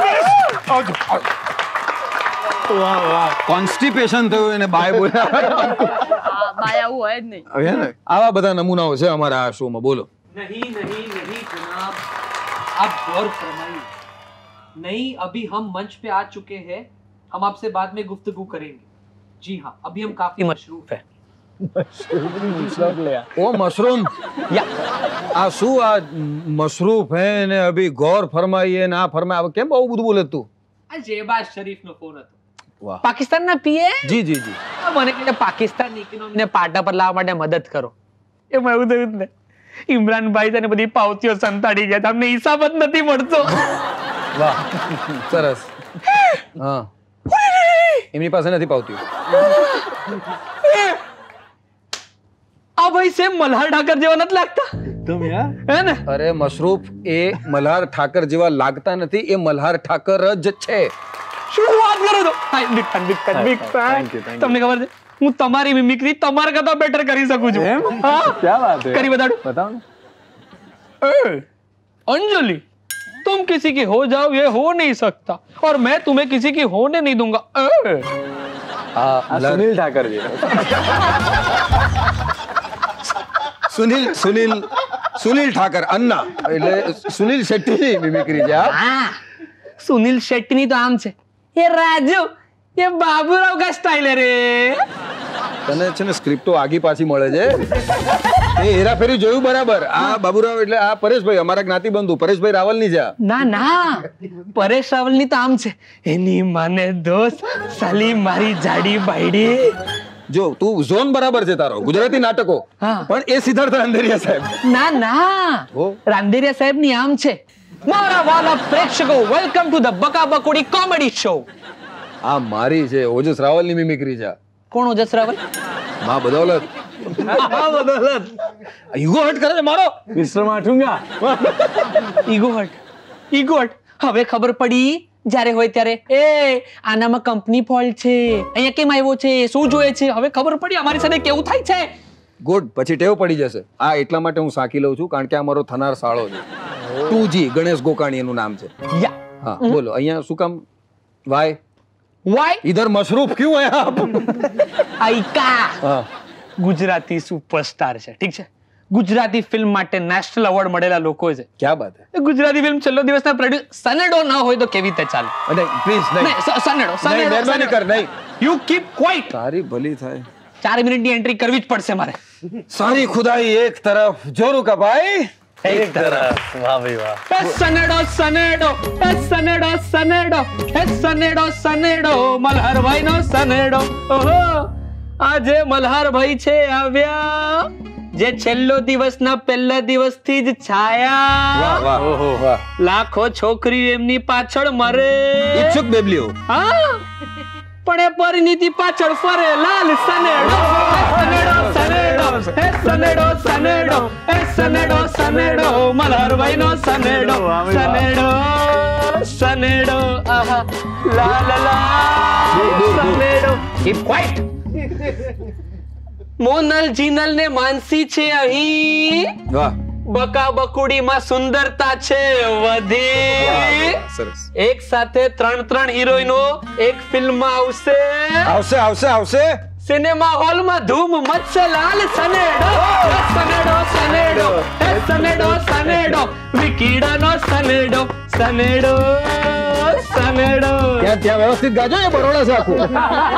A: વાહ વાહ કોન્સ્ટિપેશન થયું એને બાય બોલ્યા
G: બાય આવું હોય જ નહીં
A: હવે ને આવા બધા નમૂનાઓ છે અમારા આ શોમાં બોલો
D: नहीं जनाब आप गौर फरमाइए नहीं अभी हम मंच पे आ चुके हैं हम आपसे बाद में गुफ्तगू करेंगे जी हाँ अभी हम काफी मशरूफ है
A: ओ मशरूम आ શું આ મશરૂફ હે ને અભી ગૌર ફરમાઈએ ને આ ફરમાય કેમ બહુ બધું બોલે તું
D: આ જેબાઝ શરીફનો ફોન હતો
A: વાહ
D: પાકિસ્તાનના પીએ
A: જી જી જી
D: મને કહે પાકિસ્તાન ઇકોનોમીને પાટા પર લાવવા માટે મદદ કરો એમાં એવું થયું ને ઇમરાનભાઈ તને બધી પાવતીઓ સંતાડી ગયા તમને હિસાબ જ નથી મળતો
A: વાહ સરસ હા એમની પાસે નથી પાવતીઓ
D: આ ભાઈ સેમ મલ્હાર ઠાકર જેવા નથી લાગતા
F: એકદમ યાર
D: હે ને
A: અરે મશરૂફ એ મલ્હાર ઠાકર જેવા લાગતા નથી એ મલ્હાર ઠાકર જ છે
D: શું વાત કરો છો બિગ ફેન તમને ખબર છે હું તમારી મિમિક્રી તમારા કરતા બેટર કરી શકું છું
F: એમ
D: હા
F: क्या बात है
D: કરી બતાડો
F: बताओ ना
D: अंजलि तुम किसी की हो जाओ ये हो नहीं सकता और मैं तुम्हें किसी की होने नहीं दूंगा
F: सुनील ठाकर जी
A: સુનિલ ઠાકર અન્ના એટલે સુનિલ શેટ્ટીની મિમિક્રી છે
D: हाँ सुनील शेट्टी नहीं तो आम से ये राजू ये बाबूराव का स्टाइल है रे
A: તને છે ને સ્ક્રિપ્ટો આગી પાછી મળે છે એ હેરાફેરી જોયું બરાબર આ બાબુરાવ એટલે આ પરેશભાઈ અમારા જ્ઞાતિ બંધુ પરેશભાઈ રાવલની છે
D: ના ના પરેશ રાવલ ની તો આમ છે એની માને દોસ્ત સાલી મારી જાડી બાયડી
A: જો તું ઝોન બરાબર છે તારો ગુજરાતી નાટકો
D: હા.
A: પણ એ સિદ્ધાર્થ રાંદેરિયા સાહેબ
D: ના ના રાંદેરિયા સાહેબ ની આમ છે મારા વાલા પ્રેક્ષકો વેલકમ ટુ ધ બકા બકોડી કોમેડી શો
A: આ મારી છે ઓજસ રાવલની મિમિક્રી છે
D: કોણ ઓજસ રાવલ
A: માં બદૌલત ઈગો હટ કરે છે મારો
F: મિસ્ટર માઠુંગા
D: ઈગો હટ હવે ખબર પડી જ્યારે હોય ત્યારે એ આનામાં કંપની ફોલ્ટ છે અહીંયા કેમ આવ્યો છે શું જોઈએ છે હવે ખબર પડી અમારી સાથે કેવું થાય છે
A: ગુડ પછી ટેવ પડી જશે આ એટલા માટે હું સાકી લઉં છું કારણ કે આ મારો થનાર સાળો છે 2G ગણેશ ગોકાણી એનું નામ છે
D: યા
A: હા બોલો અહીંયા શું કામ વાય
D: વાય
A: इधर मशरूफ क्यों है आप
D: આઈકા
A: हाँ
D: ગુજરાતી સુપરસ્ટાર છે ઠીક છે ગુજરાતી ફિલ્મ માટે નેશનલ એવોર્ડ મળેલા લોકો છે
A: क्या बात है
D: ગુજરાતી ફિલ્મ છેલ્લો દિવસના પ્રોડ્યુસ સનેડો ના હોય તો કેવી રીતે ચાલે
A: नहीं प्लीज नहीं
D: સનેડો
A: नहीं मेहरबानी कर नहीं
D: યુ કીપ ક્વાઇટ
A: तारी भली थाय
D: 4 મિનિટની એન્ટ્રી કરવી જ પડશે મારે
A: सारी खुदाई एक तरफ जोरू का भाई
F: एक तरफ वाह भाई वाह
D: સનેડો મલ્હારભાઈ નો સનેડો ઓહો આજે મલ્હારભાઈ છે આવ્યા જે છેલ્લો દિવસના પહેલા દિવસથી જ છાયા
A: वाह वाह वाह
D: લાખો છોકરીઓ એમની પાછળ મરે
A: इच्छुक बेबलियो
D: હા પણ એ પરિણીતિ પાછળ ફરે લાલ સનેડો સનેડો મલ્હારભાઈ નો સનેડો આહા લાલ સનેડો કીપ ક્વાઇટ મોનલ જીનલ ને માનસી છે અહીં
A: वाह
D: બકા બકુડી માં સુંદરતા છે વધી
A: સરસ
D: એક સાથે 3 હિરોઈનો એક ફિલ્મ માં આવશે
A: આવશે આવશે આવશે
D: સિનેમા હોલ માં ધૂમ મચશે લાલ સનેડો વિકીડાનો સનેડો
A: ત્યાં વ્યવસ્થિત ગાજો એ બરોડા છે આખું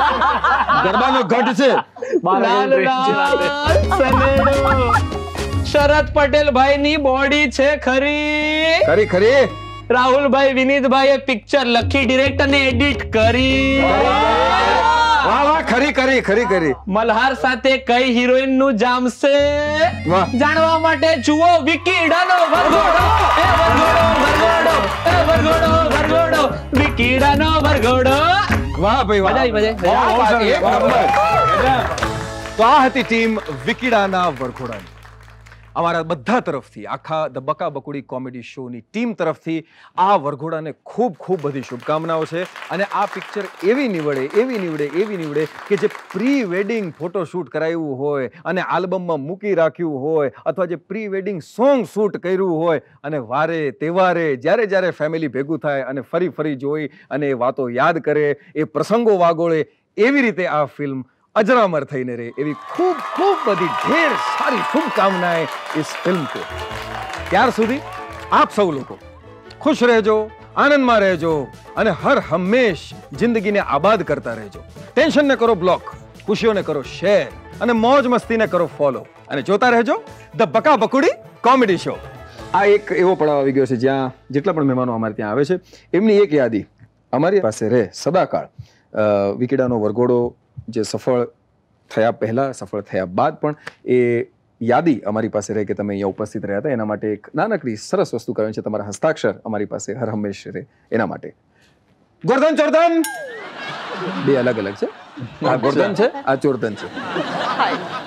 A: ગરબાનો ઘટ છે
D: લાલ સનેડો
F: શરદ પટેલ ભાઈ ની બોડી છે ખરી?
A: ખરી ખરી.
F: રાહુલભાઈ વિનીતભાઈ પિક્ચર લખી ડિરેક્ટ અને એડિટ કરી.
A: વાહ વાહ, ખરી ખરી ખરી ખરી.
F: મલ્હાર સાથે કઈ હિરોઈન નું જામશે?
A: વાહ.
F: જાણવા માટે જુઓ વિકીડાનો વરઘોડો. એ વરઘોડો વરઘોડો એ વરઘોડો વરઘોડો વિકીડાનો વરઘોડો.
A: વાહ ભાઈ વાહ.
F: મજા આવી.
A: એક નંબર. તો આ હતી ટીમ વિકીડાના વરઘોડાની. અમારા બધા તરફથી, આખા ધ બકા બકુડી કોમેડી શોની ટીમ તરફથી આ વરઘોડાને ખૂબ ખૂબ બધી શુભકામનાઓ છે. અને આ પિક્ચર એવી નીવડે કે જે પ્રી વેડિંગ ફોટોશૂટ કરાવ્યું હોય અને આલ્બમમાં મૂકી રાખ્યું હોય, અથવા જે પ્રી વેડિંગ સોંગ શૂટ કર્યું હોય, અને વારે તહેવારે જ્યારે ફેમિલી ભેગું થાય અને ફરી જોઈ અને એ વાતો યાદ કરે, એ પ્રસંગો વાગોળે, એવી રીતે આ ફિલ્મ अजरामर થઈને રહે, એવી ખૂબ બધી ઢેર સારી શુભકામનાएं इस फिल्म को. ત્યાર સુધી આપ સૌ લોકો ખુશ રહેજો, આનંદમાં રહેજો અને હર હંમેશ જિંદગીને આબાદ કરતા રહેજો. ટેન્શનને કરો બ્લોક, ખુશીઓને કરો શેર અને મોજ મસ્તીને કરો ફોલો. અને જોતા રહેજો ધ બકા બકુડી કોમેડી શો. આ એક એવો પડાવ આવી ગયો છે જ્યાં જેટલા પણ મહેમાનો અમારે ત્યાં આવે છે એમની એક યાદી અમારી પાસે રહે સદાકાળ. વિકીડાનો વરઘોડો જે સફળ થયા પહેલા, સફળ થયા બાદ પણ એ યાદી અમારી પાસે રહે કે તમે અહીંયા ઉપસ્થિત રહ્યા હતા. એના માટે એક નાનકડી સરસ વસ્તુ કરવાની છે. તમારા હસ્તાક્ષર અમારી પાસે હર હંમેશ રહે એના માટે. ગોર્ધન ચોર્ધન બે અલગ છે. આ ગોર્ધન છે, આ ચોર્ધન છે.